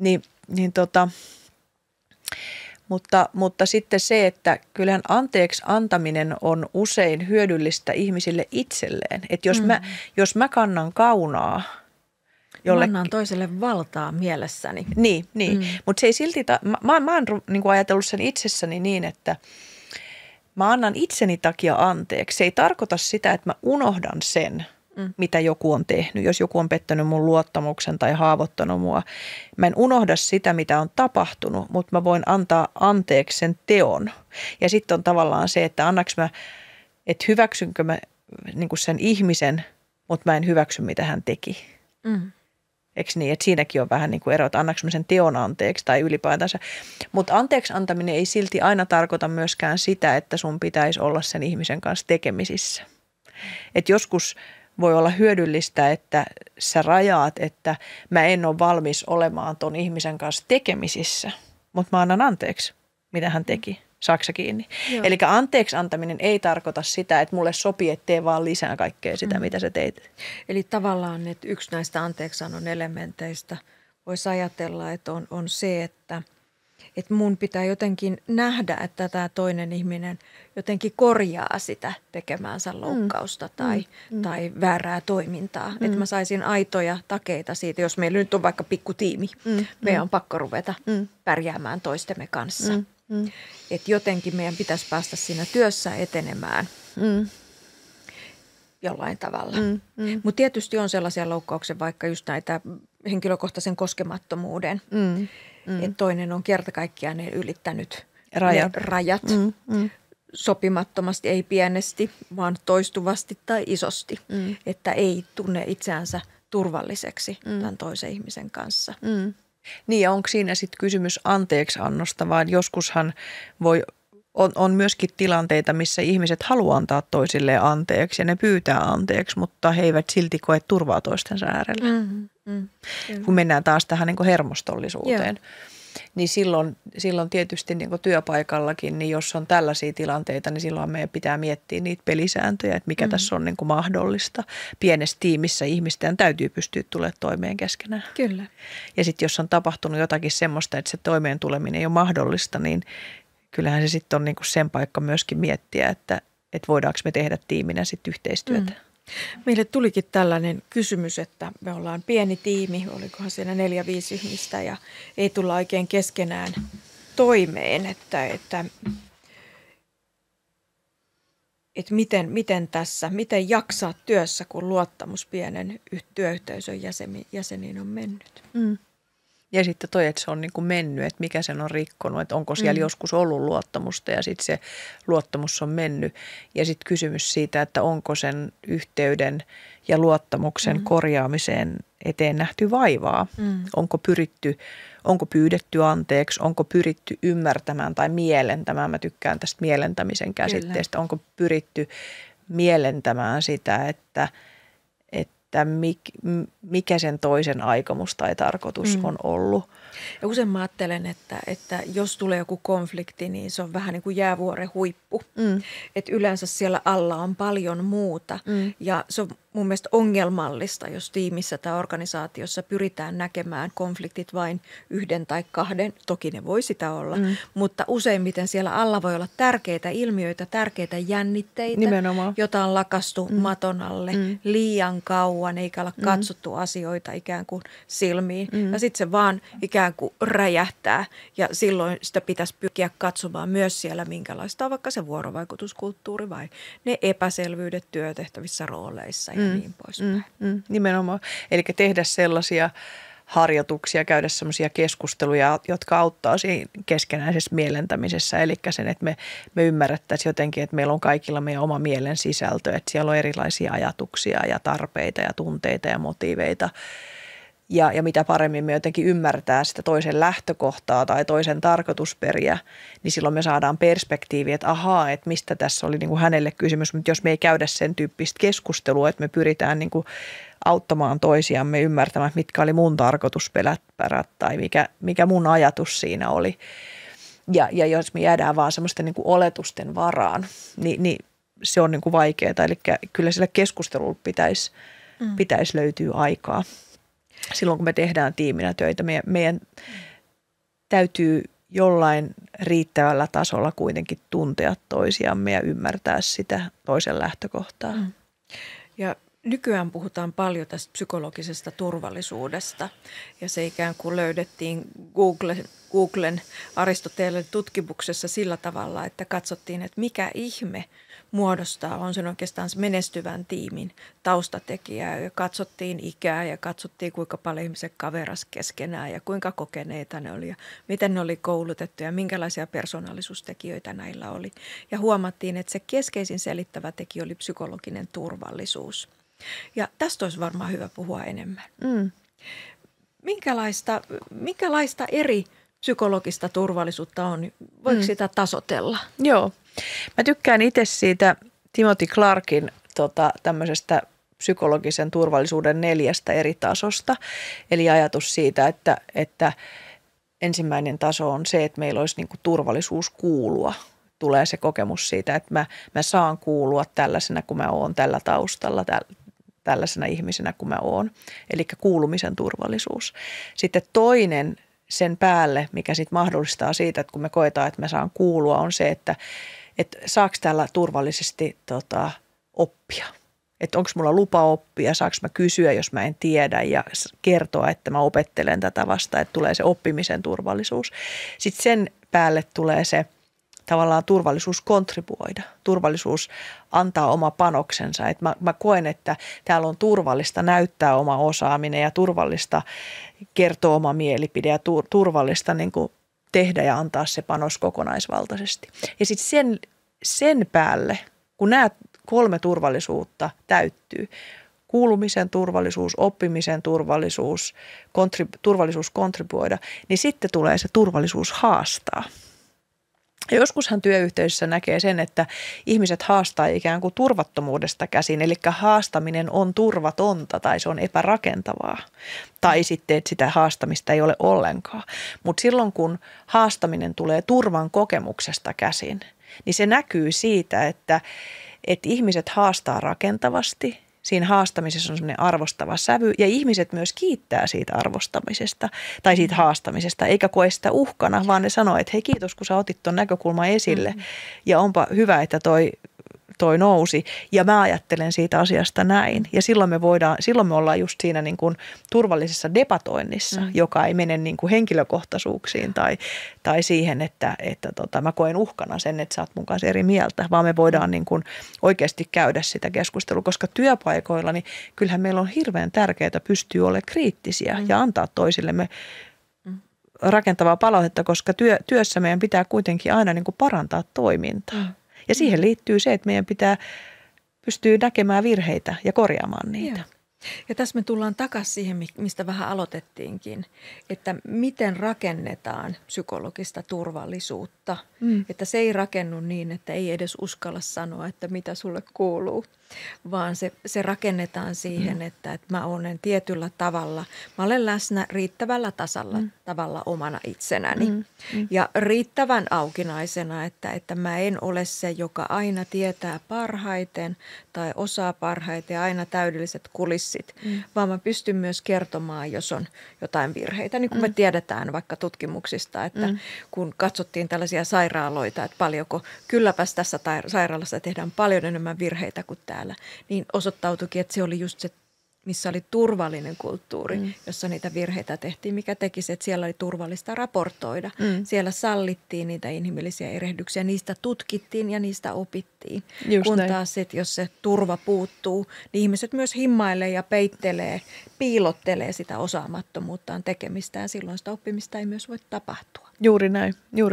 Mutta sitten se, että kyllähän anteeksi antaminen on usein hyödyllistä ihmisille itselleen. Että jos mä kannan kaunaa jollekin... Mä annan toiselle valtaa mielessäni. Niin. Mutta se ei silti... Mä oon niin ajatellut sen itsessäni niin, että mä annan itseni takia anteeksi. Se ei tarkoita sitä, että mä unohdan sen, mitä joku on tehnyt. Jos joku on pettänyt mun luottamuksen tai haavoittanut mua, mä en unohda sitä, mitä on tapahtunut, mutta mä voin antaa anteeksi sen teon. Ja sitten on tavallaan se, että että hyväksynkö mä niin kuin sen ihmisen, mutta mä en hyväksy, mitä hän teki. Eikö niin, että siinäkin on vähän niin kuin ero, että annaks mä sen teon anteeksi tai ylipäätänsä. Mutta anteeksi antaminen ei silti aina tarkoita myöskään sitä, että sun pitäisi olla sen ihmisen kanssa tekemisissä. Että joskus voi olla hyödyllistä, että sä rajaat, että mä en ole valmis olemaan ton ihmisen kanssa tekemisissä, mutta mä annan anteeksi, mitä hän teki. Saaksa kiinni? Eli anteeksi antaminen ei tarkoita sitä, että mulle sopii, että tee vaan lisää kaikkea sitä, mitä sä teit. Eli tavallaan, että yksi näistä anteeksiannon elementeistä voisi ajatella, että on se, että mun pitää jotenkin nähdä, että tämä toinen ihminen jotenkin korjaa sitä tekemäänsä loukkausta tai väärää toimintaa. Että mä saisin aitoja takeita siitä, jos meillä nyt on vaikka pikkutiimi. Meidän on pakko ruveta pärjäämään toistemme kanssa. Että jotenkin meidän pitäisi päästä siinä työssä etenemään jollain tavalla. Mutta tietysti on sellaisia loukkauksia, vaikka just näitä henkilökohtaisen koskemattomuuden, että toinen on kerta kaikkiaan ylittänyt rajat sopimattomasti, ei pienesti, vaan toistuvasti tai isosti, että ei tunne itseänsä turvalliseksi tämän toisen ihmisen kanssa. Niin ja onko siinä sitten kysymys anteeksiannosta, vaan joskushan on myöskin tilanteita, missä ihmiset haluaa antaa toisilleen anteeksi ja ne pyytää anteeksi, mutta he eivät silti koe turvaa toistensa äärellä. Kun mennään taas tähän niin kuin hermostollisuuteen, niin silloin tietysti niin kuin työpaikallakin, niin jos on tällaisia tilanteita, niin silloin meidän pitää miettiä niitä pelisääntöjä, että mikä tässä on niin kuin mahdollista. Pienessä tiimissä ihmisten täytyy pystyä tulemaan toimeen keskenään. Kyllä. Ja sitten jos on tapahtunut jotakin semmoista, että se toimeen tuleminen ei ole mahdollista, niin kyllähän se sitten on niin kuin sen paikka myöskin miettiä, että voidaanko me tehdä tiiminä sitten yhteistyötä. Meille tulikin tällainen kysymys, että me ollaan pieni tiimi, olikohan siellä 4-5 ihmistä ja ei tulla oikein keskenään toimeen, että miten jaksaa työssä, kun luottamus pienen työyhteisön jäseniin on mennyt. Ja sitten toi, että se on niin kuin mennyt, että mikä sen on rikkonut, että onko siellä joskus ollut luottamusta ja sitten se luottamus on mennyt. Ja sitten kysymys siitä, että onko sen yhteyden ja luottamuksen korjaamiseen eteen nähty vaivaa. Onko pyydetty anteeksi, onko pyritty ymmärtämään tai mielentämään. Mä tykkään tästä mielentämisen käsitteestä. Kyllä. Onko pyritty mielentämään sitä, että mikä sen toisen aikomus tai tarkoitus on ollut. Ja usein mä ajattelen, että jos tulee joku konflikti, niin se on vähän niin kuin jäävuoren huippu. Että yleensä siellä alla on paljon muuta. Ja se on mun mielestä ongelmallista, jos tiimissä tai organisaatiossa pyritään näkemään konfliktit vain 1 tai 2. Toki ne voi sitä olla, mutta useimmiten siellä alla voi olla tärkeitä ilmiöitä, tärkeitä jännitteitä, nimenomaan, jota on lakastu maton alle liian kauan, eikä olla katsottu asioita ikään kuin silmiin. Ja sitten se vaan ikään kuin räjähtää ja silloin sitä pitäisi pyrkiä katsomaan myös siellä, minkälaista on vaikka se vuorovaikutuskulttuuri vai ne epäselvyydet työtehtävissä rooleissa ja niin poispäin. Nimenomaan. Eli tehdä sellaisia harjoituksia, käydä sellaisia keskusteluja, jotka auttaa siinä keskenäisessä mielentämisessä. Eli sen, että me ymmärrettäisiin jotenkin, että meillä on kaikilla meidän oma mielen sisältö, että siellä on erilaisia ajatuksia ja tarpeita ja tunteita ja motiiveita. Ja mitä paremmin me jotenkin ymmärtää sitä toisen lähtökohtaa tai toisen tarkoitusperiä, niin silloin me saadaan perspektiiviä, että ahaa, että mistä tässä oli niin kuin hänelle kysymys. Mutta jos me ei käydä sen tyyppistä keskustelua, että me pyritään niin kuin auttamaan toisiamme ymmärtämään, mitkä oli mun tarkoitusperät tai mikä mun ajatus siinä oli. Ja jos me jäädään vaan semmoisten niin kuin oletusten varaan, niin se on niin kuin vaikeaa. Eli kyllä sillä keskustelulla pitäisi löytyä aikaa. Silloin kun me tehdään tiiminä töitä, meidän täytyy jollain riittävällä tasolla kuitenkin tuntea toisiamme ja ymmärtää sitä toisen lähtökohtaa. Ja nykyään puhutaan paljon tästä psykologisesta turvallisuudesta ja se ikään kuin löydettiin Googlen Aristoteleen tutkimuksessa sillä tavalla, että katsottiin, että mikä ihme on sen oikeastaan menestyvän tiimin taustatekijää ja katsottiin ikää ja katsottiin kuinka paljon ihmiset kaveras keskenään ja kuinka kokeneita ne oli ja miten ne oli koulutettu ja minkälaisia persoonallisuustekijöitä näillä oli. Ja huomattiin, että se keskeisin selittävä tekijä oli psykologinen turvallisuus. Ja tästä olisi varmaan hyvä puhua enemmän. Minkälaista eri psykologista turvallisuutta on? Voiko sitä tasoitella? Joo. Mä tykkään itse siitä Timothy Clarkin tämmöisestä psykologisen turvallisuuden 4 eri tasosta. Eli ajatus siitä, että ensimmäinen taso on se, että meillä olisi niin kuin turvallisuus kuulua. Tulee se kokemus siitä, että mä saan kuulua tällaisena kuin mä oon tällä taustalla, tällaisena ihmisenä kuin mä oon. Eli kuulumisen turvallisuus. Sitten toinen sen päälle, mikä sitten mahdollistaa siitä, että kun me koetaan, että mä saan kuulua, on se, että saako täällä turvallisesti oppia. Että onko mulla lupa oppia, saako mä kysyä, jos mä en tiedä ja kertoa, että mä opettelen tätä vasta, että tulee se oppimisen turvallisuus. Sitten sen päälle tulee se tavallaan turvallisuus kontribuoida, turvallisuus antaa oma panoksensa. Että mä koen, että täällä on turvallista näyttää oma osaaminen ja turvallista kertoa oma mielipide ja turvallista niin kuin tehdä ja antaa se panos kokonaisvaltaisesti. Ja sitten sen päälle, kun nämä 3 turvallisuutta täyttyy, kuulumisen turvallisuus, oppimisen turvallisuus, turvallisuus kontribuoida, niin sitten tulee se turvallisuus haastaa. Ja joskushan työyhteisössä näkee sen, että ihmiset haastaa ikään kuin turvattomuudesta käsin, eli haastaminen on turvatonta tai se on epärakentavaa. Tai sitten, että sitä haastamista ei ole ollenkaan. Mutta silloin, kun haastaminen tulee turvan kokemuksesta käsin, niin se näkyy siitä, että ihmiset haastaa rakentavasti. Siinä haastamisessa on semmoinen arvostava sävy ja ihmiset myös kiittää siitä arvostamisesta tai siitä haastamisesta, eikä koe sitä uhkana, vaan ne sanoo, että hei kiitos kun sä otit ton näkökulman esille ja onpa hyvä, että toi nousi. Ja mä ajattelen siitä asiasta näin. Ja silloin me ollaan just siinä niin kuin turvallisessa debatoinnissa, joka ei mene niin kuin henkilökohtaisuuksiin tai siihen, että mä koen uhkana sen, että sä oot mun kanssa eri mieltä, vaan me voidaan niin kuin oikeasti käydä sitä keskustelua, koska työpaikoilla niin kyllähän meillä on hirveän tärkeää pystyä olemaan kriittisiä ja antaa toisillemme rakentavaa palautetta, koska työssä meidän pitää kuitenkin aina niin kuin parantaa toimintaa. Ja siihen liittyy se, että meidän pitää pystyä näkemään virheitä ja korjaamaan niitä. Ja tässä me tullaan takaisin siihen, mistä vähän aloitettiinkin, että miten rakennetaan psykologista turvallisuutta. Että se ei rakennu niin, että ei edes uskalla sanoa, että mitä sulle kuuluu, vaan se rakennetaan siihen, että mä olen tietyllä tavalla, mä olen läsnä riittävällä tavalla omana itsenäni ja riittävän aukinaisena, että mä en ole se, joka aina tietää parhaiten tai osaa parhaiten ja aina täydelliset kulissit, vaan mä pystyn myös kertomaan, jos on jotain virheitä, niin kuin me tiedetään vaikka tutkimuksista, että kun katsottiin tällaisia sairaaloita, että paljonko, kylläpäs tässä sairaalassa tehdään paljon enemmän virheitä kuin täällä, niin osoittautuikin, että se oli just se, missä oli turvallinen kulttuuri, jossa niitä virheitä tehtiin, mikä teki se, että siellä oli turvallista raportoida. Siellä sallittiin niitä inhimillisiä erehdyksiä, niistä tutkittiin ja niistä opittiin. Kun taas että jos se turva puuttuu, niin ihmiset myös himmailee ja peittelee, piilottelee sitä osaamattomuuttaan tekemistään. Silloin sitä oppimista ei myös voi tapahtua. Juuri näin.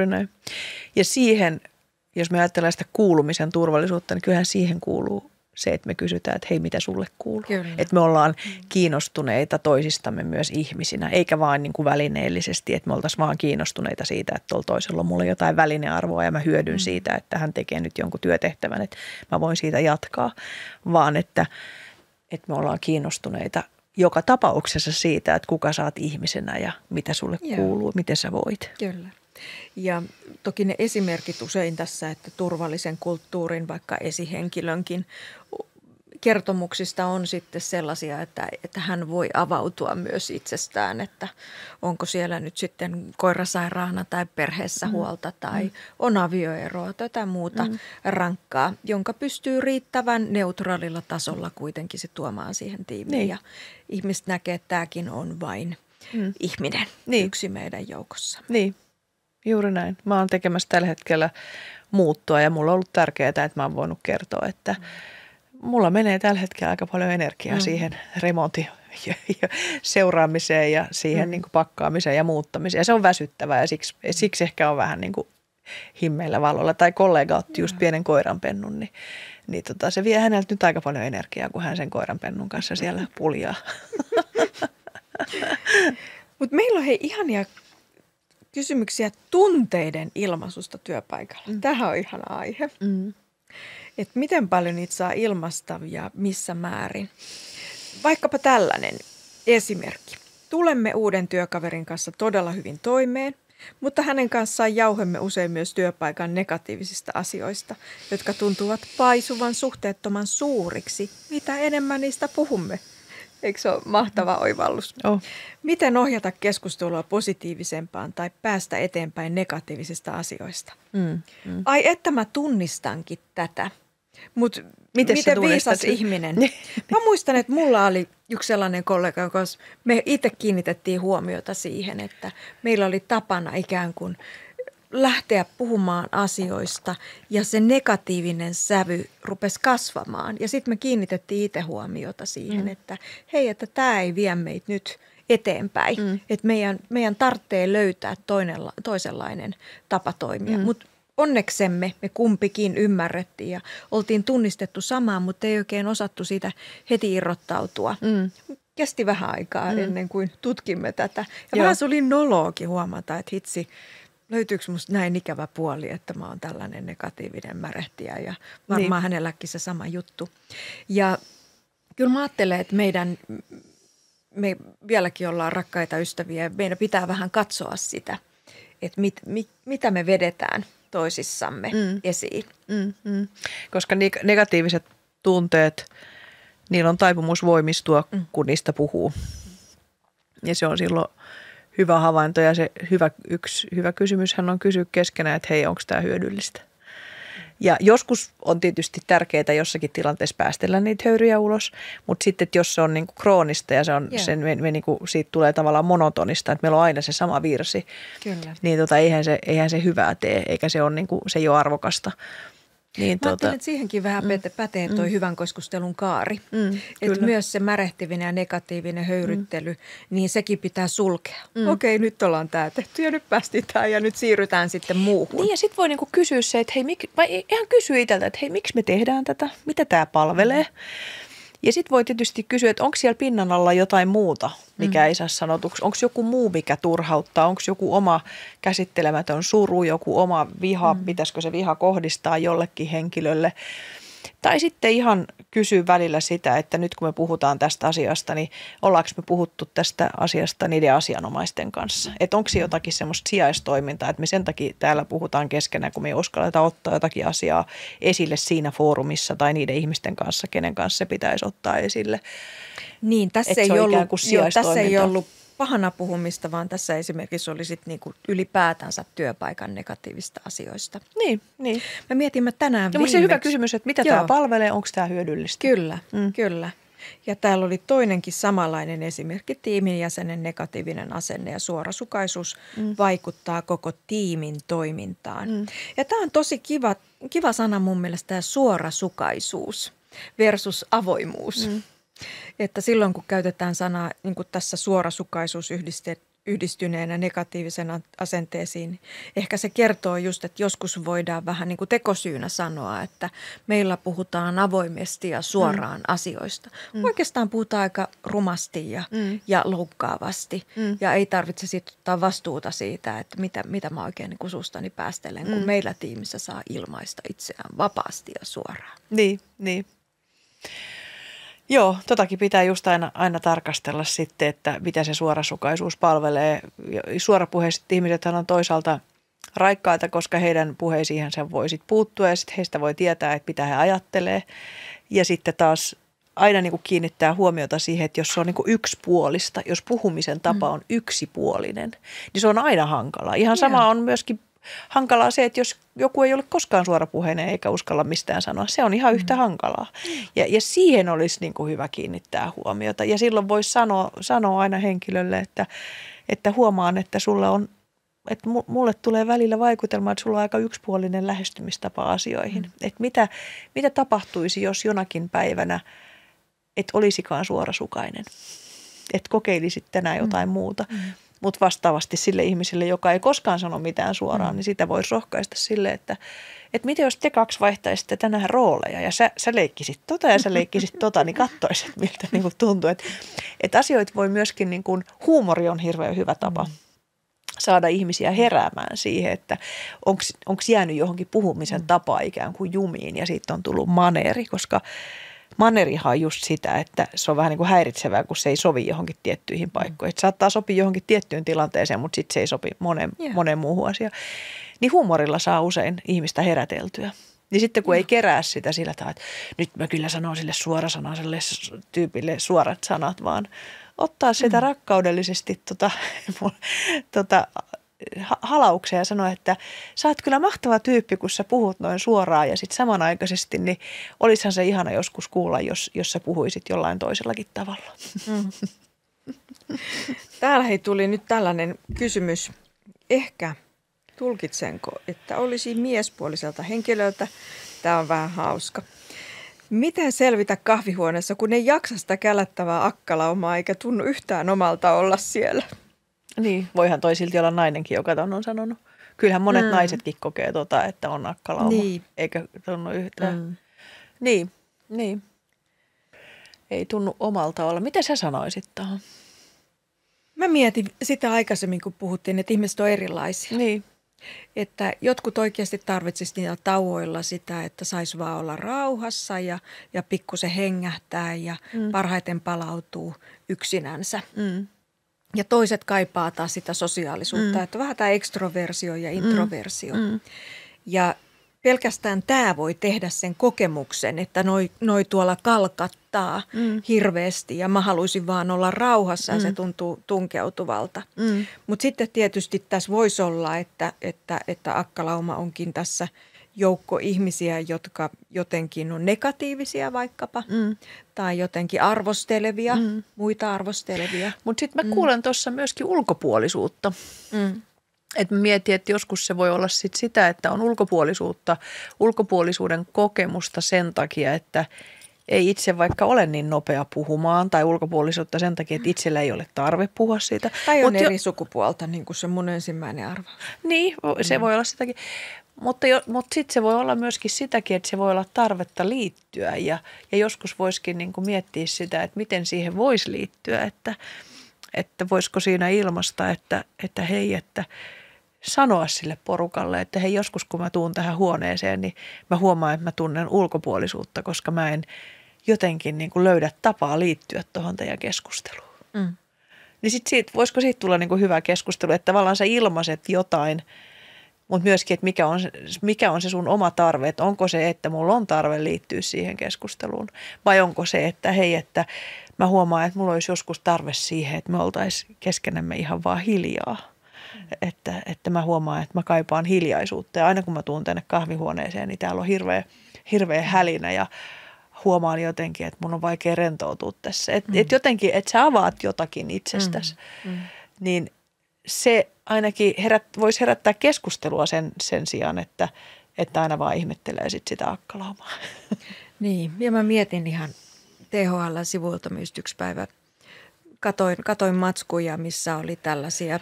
Ja siihen, jos me ajatellaan sitä kuulumisen turvallisuutta, niin kyllähän siihen kuuluu se, että me kysytään, että hei, mitä sulle kuuluu. Kyllä. Että me ollaan kiinnostuneita toisistamme myös ihmisinä, eikä vaan niin kuin välineellisesti, että me oltaisiin vaan kiinnostuneita siitä, että tuolla toisella on mulle jotain välinearvoa ja mä hyödyn siitä, että hän tekee nyt jonkun työtehtävän, että mä voin siitä jatkaa, vaan että me ollaan kiinnostuneita joka tapauksessa siitä, että kuka sä oot ihmisenä ja mitä sulle kuuluu, miten sä voit. Kyllä. Ja toki ne esimerkit usein tässä, että turvallisen kulttuurin, vaikka esihenkilönkin kertomuksista on sitten sellaisia, että hän voi avautua myös itsestään, että onko siellä nyt sitten koirasairaana tai perheessä huolta tai on avioeroa tai jotain muuta rankkaa, jonka pystyy riittävän neutraalilla tasolla kuitenkin se tuomaan siihen tiimiin. Niin. Ja ihmiset näkee, että tämäkin on vain ihminen, yksi meidän joukossa. Niin. Juuri näin. Mä oon tekemässä tällä hetkellä muuttoa ja mulla on ollut tärkeää, että mä oon voinut kertoa, että mulla menee tällä hetkellä aika paljon energiaa siihen remontin ja seuraamiseen ja siihen niin kuin pakkaamiseen ja muuttamiseen. Ja se on väsyttävää ja siksi ehkä on vähän niin kuin himmeillä valolla. Tai kollega otti just pienen koiranpennun, niin se vie häneltä nyt aika paljon energiaa, kun hän sen koiranpennun kanssa siellä puljaa. Mutta meillä on ihania kysymyksiä tunteiden ilmaisusta työpaikalla. Tähän on ihana aihe. Että miten paljon niitä saa ilmaista ja missä määrin. Vaikkapa tällainen esimerkki. Tulemme uuden työkaverin kanssa todella hyvin toimeen, mutta hänen kanssaan jauhemme usein myös työpaikan negatiivisista asioista, jotka tuntuvat paisuvan suhteettoman suuriksi, mitä enemmän niistä puhumme. Eikö se ole mahtava oivallus? Miten ohjata keskustelua positiivisempaan tai päästä eteenpäin negatiivisista asioista? Ai että mä tunnistankin tätä, mutta miten viisas ihminen? Mä muistan, että mulla oli yksi sellainen kollega, koska me itse kiinnitettiin huomiota siihen, että meillä oli tapana ikään kuin lähteä puhumaan asioista ja se negatiivinen sävy rupesi kasvamaan. Ja sitten me kiinnitettiin itse huomiota siihen, että hei, että tämä ei vie meitä nyt eteenpäin. Että meidän tarvitsee löytää toisenlainen tapa toimia. Mutta onneksemme me kumpikin ymmärrettiin ja oltiin tunnistettu samaa, mutta ei oikein osattu siitä heti irrottautua. Kesti vähän aikaa ennen kuin tutkimme tätä. Ja vähän se oli noloakin huomata, että hitsi, löytyykö musta näin ikävä puoli, että mä oon tällainen negatiivinen märehtiä ja varmaan hänelläkin se sama juttu. Ja kyllä mä ajattelen, että me vieläkin ollaan rakkaita ystäviä ja meidän pitää vähän katsoa sitä, että mitä me vedetään toisissamme esiin. Koska negatiiviset tunteet, niillä on taipumus voimistua, kun niistä puhuu. Ja se on silloin hyvä havainto ja se yksi hyvä kysymyshän on kysyä keskenään, että hei, onko tämä hyödyllistä? Ja joskus on tietysti tärkeää jossakin tilanteessa päästellä niitä höyryjä ulos, mutta sitten, että jos se on niin kuin kroonista ja me niin kuin, siitä tulee tavallaan monotonista, että meillä on aina se sama virsi, Kyllä. niin eihän se hyvää tee, eikä se ole, niin kuin, se ei ole arvokasta. Niin, mä ajattelen, että siihenkin vähän pätee toi hyvän keskustelun kaari. Että myös se märehtivinen ja negatiivinen höyryttely, niin sekin pitää sulkea. Okei, nyt ollaan tää tehty ja nyt päästiin tää ja nyt siirrytään sitten muuhun. Niin ja sitten voi niinku kysyä se, että hei, vai ihan kysyä itseltä, että hei, miksi me tehdään tätä? Mitä tämä palvelee? Ja sitten voi tietysti kysyä, että onko siellä pinnan alla jotain muuta, mikä ei saa sanotuksi. Onko joku muu, mikä turhauttaa? Onko joku oma käsittelemätön suru, joku oma viha? Pitäisikö se viha kohdistaa jollekin henkilölle? Tai sitten ihan kysyä välillä sitä, että nyt kun me puhutaan tästä asiasta, niin ollaanko me puhuttu tästä asiasta niiden asianomaisten kanssa? Että onko se jotakin semmoista sijaistoimintaa, että me sen takia täällä puhutaan keskenään, kun me ei uskalleta ottaa jotakin asiaa esille siinä foorumissa tai niiden ihmisten kanssa, kenen kanssa se pitäisi ottaa esille. Niin, tässä ei ollut pahana puhumista, vaan tässä esimerkiksi oli sit niinku ylipäätänsä työpaikan negatiivista asioista. Niin. Mä mietimme tänään viimeksi. Se hyvä kysymys, että mitä tämä palvelee, onko tämä hyödyllistä? Kyllä. Ja täällä oli toinenkin samanlainen esimerkki. Tiimin jäsenen negatiivinen asenne ja suorasukaisuus vaikuttaa koko tiimin toimintaan. Ja tämä on tosi kiva sana mun mielestä, tämä suorasukaisuus versus avoimuus. Että silloin kun käytetään sanaa niin kuin tässä suorasukaisuus yhdistyneenä negatiivisen asenteisiin, niin ehkä se kertoo just, että joskus voidaan vähän niin kuin tekosyynä sanoa, että meillä puhutaan avoimesti ja suoraan asioista. Oikeastaan puhutaan aika rumasti ja loukkaavasti ja ei tarvitse sitten ottaa vastuuta siitä, että mitä mä oikein niin kuin suustani päästelen, kun meillä tiimissä saa ilmaista itseään vapaasti ja suoraan. Niin. Joo, totakin pitää just aina tarkastella sitten, että mitä se suorasukaisuus palvelee. Suorapuheiset ihmisethän on toisaalta raikkaita, koska heidän puheisiinhan sen voi sitten puuttua ja sitten heistä voi tietää, että mitä he ajattelee. Ja sitten taas aina niin kuin kiinnittää huomiota siihen, että jos se on niin kuin yksipuolista, jos puhumisen tapa on yksipuolinen, niin se on aina hankalaa. Ihan sama on myöskin hankalaa se, että jos joku ei ole koskaan suorapuheinen eikä uskalla mistään sanoa, se on ihan yhtä hankalaa. Ja siihen olisi niin kuin hyvä kiinnittää huomiota. Ja silloin voisi sanoa aina henkilölle, että huomaan, että sulla on, että mulle tulee välillä vaikutelma, että sulla on aika yksipuolinen lähestymistapa asioihin. Että mitä tapahtuisi, jos jonakin päivänä et olisikaan suorasukainen, että kokeilisit tänään jotain muuta. Mutta vastaavasti sille ihmiselle, joka ei koskaan sano mitään suoraan, niin sitä voisi rohkaista sille, että mitä jos te kaksi vaihtaisitte tänään rooleja ja sä leikkisit ja sä leikkisit niin katsoisit, miltä niin kuin tuntuu. Että asioita voi myöskin, niin kuin, huumori on hirveän hyvä tapa saada ihmisiä heräämään siihen, että onko jäänyt johonkin puhumisen tapaa ikään kuin jumiin ja siitä on tullut maneeri, koska manerihan on just sitä, että se on vähän niin kuin häiritsevää, kun se ei sovi johonkin tiettyihin paikkoihin. Että saattaa sopia johonkin tiettyyn tilanteeseen, mutta sitten se ei sopi moneen muuhun asiaan. Niin huumorilla saa usein ihmistä heräteltyä. Niin sitten kun ei kerää sitä sillä tavalla, että nyt mä kyllä sanon sille suorasanaiselle tyypille suorat sanat, vaan ottaa sitä rakkaudellisesti halauksia ja sanoa, että sä oot kyllä mahtava tyyppi, kun sä puhut noin suoraan ja sitten samanaikaisesti, niin olisihan se ihana joskus kuulla, jos sä puhuisit jollain toisellakin tavalla. Täällä tuli nyt tällainen kysymys. Ehkä tulkitsenko, että olisi miespuoliselta henkilöltä. Tämä on vähän hauska. Miten selvitä kahvihuoneessa, kun ei jaksa sitä källättävää akkalaumaa eikä tunnu yhtään omalta olla siellä? Niin, voihan toi silti olla nainenkin, joka ton on sanonut. Kyllähän monet naisetkin kokee että on akkalauma, eikä tunnu yhtään. Niin. Ei tunnu omalta olla. Mitä sä sanoisit tuohon? Mä mietin sitä aikaisemmin, kun puhuttiin, että ihmiset on erilaisia. Niin. Että jotkut oikeasti tarvitsisivat niillä tauoilla sitä, että saisi vaan olla rauhassa ja pikkusen hengähtää ja parhaiten palautuu yksinänsä. Ja toiset kaipaa taas sitä sosiaalisuutta, että vähän tämä ekstroversio ja introversio. Ja pelkästään tämä voi tehdä sen kokemuksen, että noi tuolla kalkattaa hirveästi ja mä haluaisin vaan olla rauhassa ja se tuntuu tunkeutuvalta. Mutta sitten tietysti tässä voisi olla, että akkalauma onkin tässä joukko ihmisiä, jotka jotenkin on negatiivisia vaikkapa tai jotenkin arvostelevia, muita arvostelevia. Mutta sitten mä kuulen tuossa myöskin ulkopuolisuutta. Että mä mietin, että joskus se voi olla sitä, että on ulkopuolisuuden kokemusta sen takia, että ei itse vaikka ole niin nopea puhumaan tai ulkopuolisuutta sen takia, että itsellä ei ole tarve puhua siitä. Tai on eri sukupuolta, niin kuin se mun ensimmäinen arvaus. Niin, se voi olla sitäkin. Mutta sitten se voi olla myöskin sitäkin, että se voi olla tarvetta liittyä ja joskus voisikin niin kuin miettiä sitä, että miten siihen voisi liittyä, että voisiko siinä ilmaista, että hei, että sanoa sille porukalle, että hei, joskus kun mä tuun tähän huoneeseen, niin mä huomaan, että mä tunnen ulkopuolisuutta, koska mä en jotenkin niin kuin löydä tapaa liittyä tuohon teidän keskusteluun. Niin voisiko siitä tulla niin kuin hyvä keskustelu, että tavallaan sä ilmaiset jotain, mutta myöskin, että mikä on se sun oma tarve, että onko se, että mulla on tarve liittyä siihen keskusteluun vai onko se, että hei, että mä huomaan, että mulla olisi joskus tarve siihen, että me oltaisiin keskenämme ihan vaan hiljaa. Että mä huomaan, että mä kaipaan hiljaisuutta ja aina kun mä tuun tänne kahvihuoneeseen, niin täällä on hirveä hälinä ja huomaan jotenkin, että mun on vaikea rentoutua tässä. Että jotenkin, että sä avaat jotakin itsestäsi, niin se ainakin voisi herättää keskustelua sen sijaan, että aina vaan ihmettelee sitä akkalaumaa. Niin, ja mä mietin ihan THL-sivuilta myös yksi päivä. Katoin matskuja, missä oli tällaisia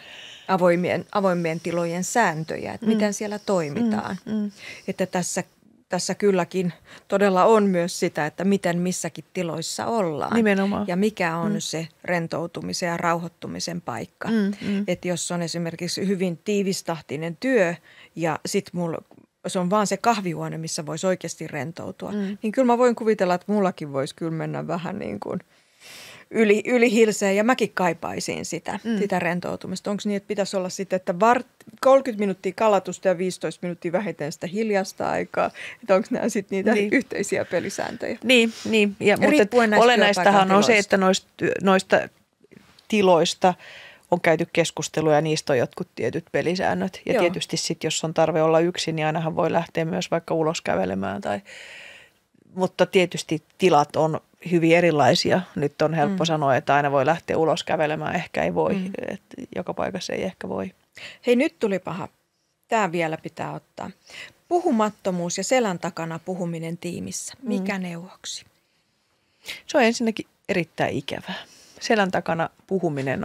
avoimien tilojen sääntöjä, että miten siellä toimitaan. Että tässä kylläkin todella on myös sitä, että miten missäkin tiloissa ollaan. Nimenomaan. Ja mikä on se rentoutumisen ja rauhoittumisen paikka. Että jos on esimerkiksi hyvin tiivistahtinen työ ja sitten se on vaan se kahvihuone, missä voisi oikeasti rentoutua, niin kyllä mä voin kuvitella, että mullakin voisi kyllä mennä vähän niin kuin yli hilseen ja mäkin kaipaisin sitä rentoutumista. Onko niin, että pitäisi olla sitten, että 30 minuuttia kalatusta ja 15 minuuttia vähintään sitä hiljasta aikaa, että onko nämä sitten niitä yhteisiä pelisääntöjä? Niin. Ja, mutta olennaistahan on se, että noista tiloista on käyty keskustelua ja niistä on jotkut tietyt pelisäännöt. Ja tietysti sitten, jos on tarve olla yksin, niin ainahan voi lähteä myös vaikka ulos kävelemään. Mutta tietysti tilat on hyvin erilaisia. Nyt on helppo sanoa, että aina voi lähteä ulos kävelemään, ehkä ei voi. Että joka paikassa ei ehkä voi. Hei, nyt tuli paha. Tämä vielä pitää ottaa. Puhumattomuus ja selän takana puhuminen tiimissä. Mikä neuvoksi? Se on ensinnäkin erittäin ikävää. Selän takana puhuminen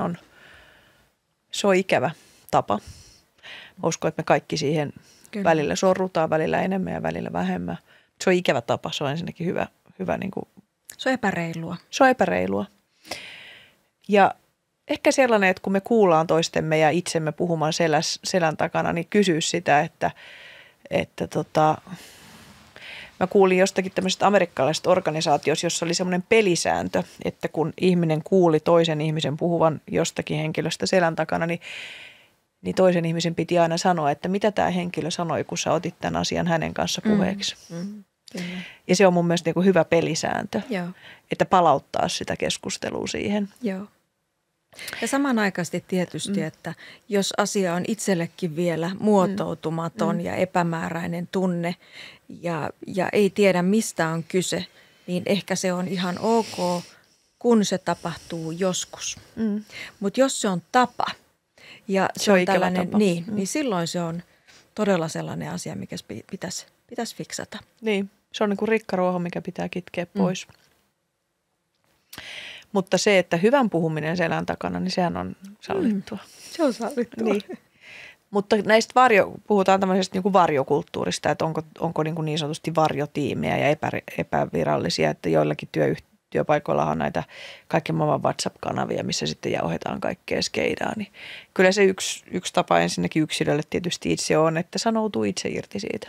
se on ikävä tapa. Uskon, että me kaikki siihen välillä sorrutaan, välillä enemmän ja välillä vähemmän. Se on ikävä tapa. Se on ensinnäkin hyvä niin kuin. Se on epäreilua. Se on epäreilua. Ja ehkä sellainen, että kun me kuullaan toistemme ja itsemme puhumaan selän takana, niin kysyä sitä, että mä kuulin jostakin tämmöisestä amerikkalaisesta organisaatiosta, jossa oli semmoinen pelisääntö, että kun ihminen kuuli toisen ihmisen puhuvan jostakin henkilöstä selän takana, niin toisen ihmisen piti aina sanoa, että mitä tämä henkilö sanoi, kun sä otit tämän asian hänen kanssa puheeksi. Ja se on mun mielestä niin kuin hyvä pelisääntö, että palauttaa sitä keskustelua siihen. Joo. Ja samanaikaisesti tietysti, että jos asia on itsellekin vielä muotoutumaton ja epämääräinen tunne ja ei tiedä mistä on kyse, niin ehkä se on ihan ok, kun se tapahtuu joskus. Mutta jos se on tapa ja se on tällainen, tapa. Niin silloin se on todella sellainen asia, mikä pitäisi fiksata. Niin, se on niin kuin rikkaruoho, mikä pitää kitkeä pois. Mutta se, että hyvän puhuminen selän takana, niin sehän on sallittua. Se on sallittua. Niin. Mutta näistä puhutaan tämmöisestä niin kuin varjokulttuurista, että onko niin sanotusti varjotiimejä ja epävirallisia, että joillakin työpaikoilla on näitä kaiken maailman WhatsApp-kanavia, missä sitten jauhetaan kaikkea skeidaa. Niin kyllä se yksi tapa ensinnäkin yksilölle tietysti itse on, että sanoutuu itse irti siitä.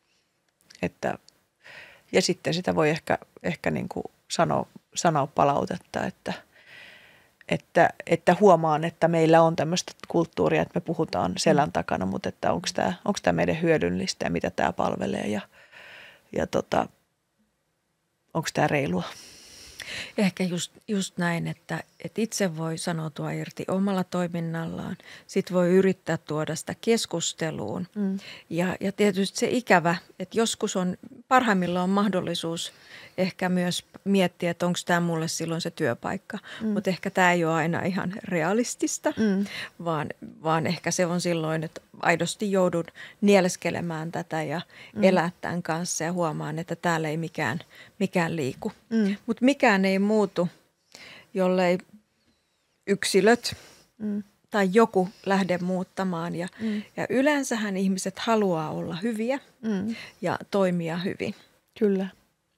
Ja sitten sitä voi ehkä niin kuin sanoa palautetta, että huomaan, että meillä on tämmöistä kulttuuria, että me puhutaan selän takana, mutta että onko tämä meidän hyödyllistä ja mitä tämä palvelee ja onko tämä reilua. Ehkä just näin, että että itse voi sanoutua irti omalla toiminnallaan. Sitten voi yrittää tuoda sitä keskusteluun. Ja tietysti se ikävä, että joskus on parhaimmillaan on mahdollisuus ehkä myös miettiä, että onko tämä mulle silloin se työpaikka. Mutta ehkä tämä ei ole aina ihan realistista, vaan ehkä se on silloin, että aidosti joudun nieleskelemään tätä ja elää tämän kanssa ja huomaan, että täällä ei mikään liiku. Mutta mikään ei muutu, jollei yksilöt tai joku lähde muuttamaan. Ja yleensähän ihmiset haluaa olla hyviä ja toimia hyvin. Kyllä.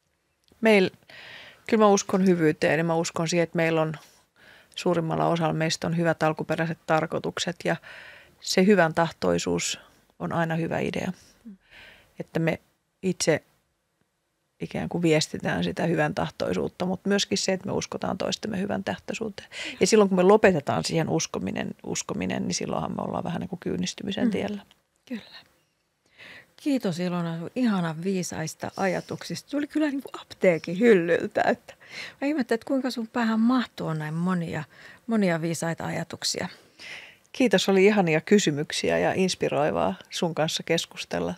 Kyllä mä uskon hyvyyteen ja mä uskon siihen, että meillä on suurimmalla osalla meistä on hyvät alkuperäiset tarkoitukset ja se hyvän tahtoisuus on aina hyvä idea. Että me itse ikään kuin viestitään sitä hyvän tahtoisuutta, mutta myöskin se, että me uskotaan toistemme hyvän tahtoisuuteen. Ja silloin kun me lopetetaan siihen uskominen niin silloinhan me ollaan vähän niin kuin kyynistymisen tiellä. Kyllä. Kiitos Ilona ihanan viisaista ajatuksista. Tuli kyllä niin kuin apteekin hyllyltä. Että mä ihmettelin, että kuinka sun päähän mahtuu näin monia viisaita ajatuksia. Kiitos, oli ihania kysymyksiä ja inspiroivaa sun kanssa keskustella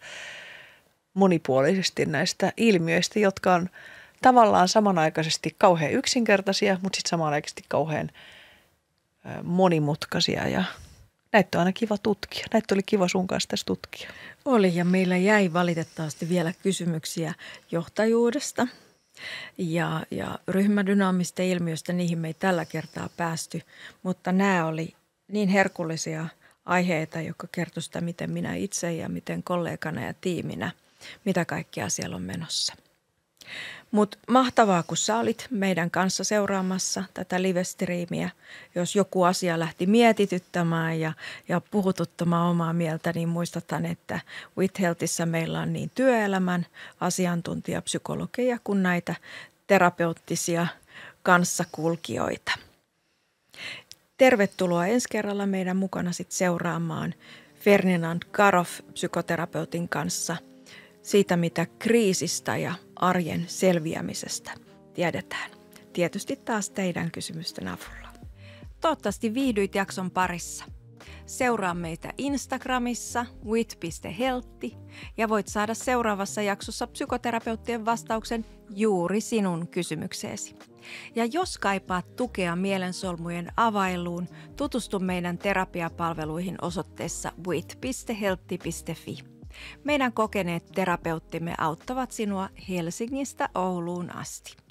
monipuolisesti näistä ilmiöistä, jotka on tavallaan samanaikaisesti kauhean yksinkertaisia, mutta sitten samanaikaisesti kauhean monimutkaisia ja näitä on aina kiva tutkia. Näitä oli kiva sun kanssa tässä tutkia. Oli ja meillä jäi valitettavasti vielä kysymyksiä johtajuudesta ja ryhmädynaamista ilmiöistä. Niihin me ei tällä kertaa päästy, mutta nämä oli niin herkullisia aiheita, jotka kertoi sitä, miten minä itse ja miten kollegana ja tiiminä, mitä kaikkea siellä on menossa. Mutta mahtavaa, kun sä olit meidän kanssa seuraamassa tätä live-striimiä. Jos joku asia lähti mietityttämään ja puhututtamaan omaa mieltä, niin muistathan, että With Healthissa meillä on niin työelämän asiantuntijapsykologeja kuin näitä terapeuttisia kanssakulkijoita. Tervetuloa ensi kerralla meidän mukana sit seuraamaan Ferdinand Karoff psykoterapeutin kanssa siitä, mitä kriisistä ja arjen selviämisestä tiedetään. Tietysti taas teidän kysymysten avulla. Toivottavasti viihdyit jakson parissa. Seuraa meitä Instagramissa with.healthy ja voit saada seuraavassa jaksossa psykoterapeuttien vastauksen juuri sinun kysymykseesi. Ja jos kaipaat tukea mielensolmujen availuun, tutustu meidän terapiapalveluihin osoitteessa with.healthy.fi. Meidän kokeneet terapeuttimme auttavat sinua Helsingistä Ouluun asti.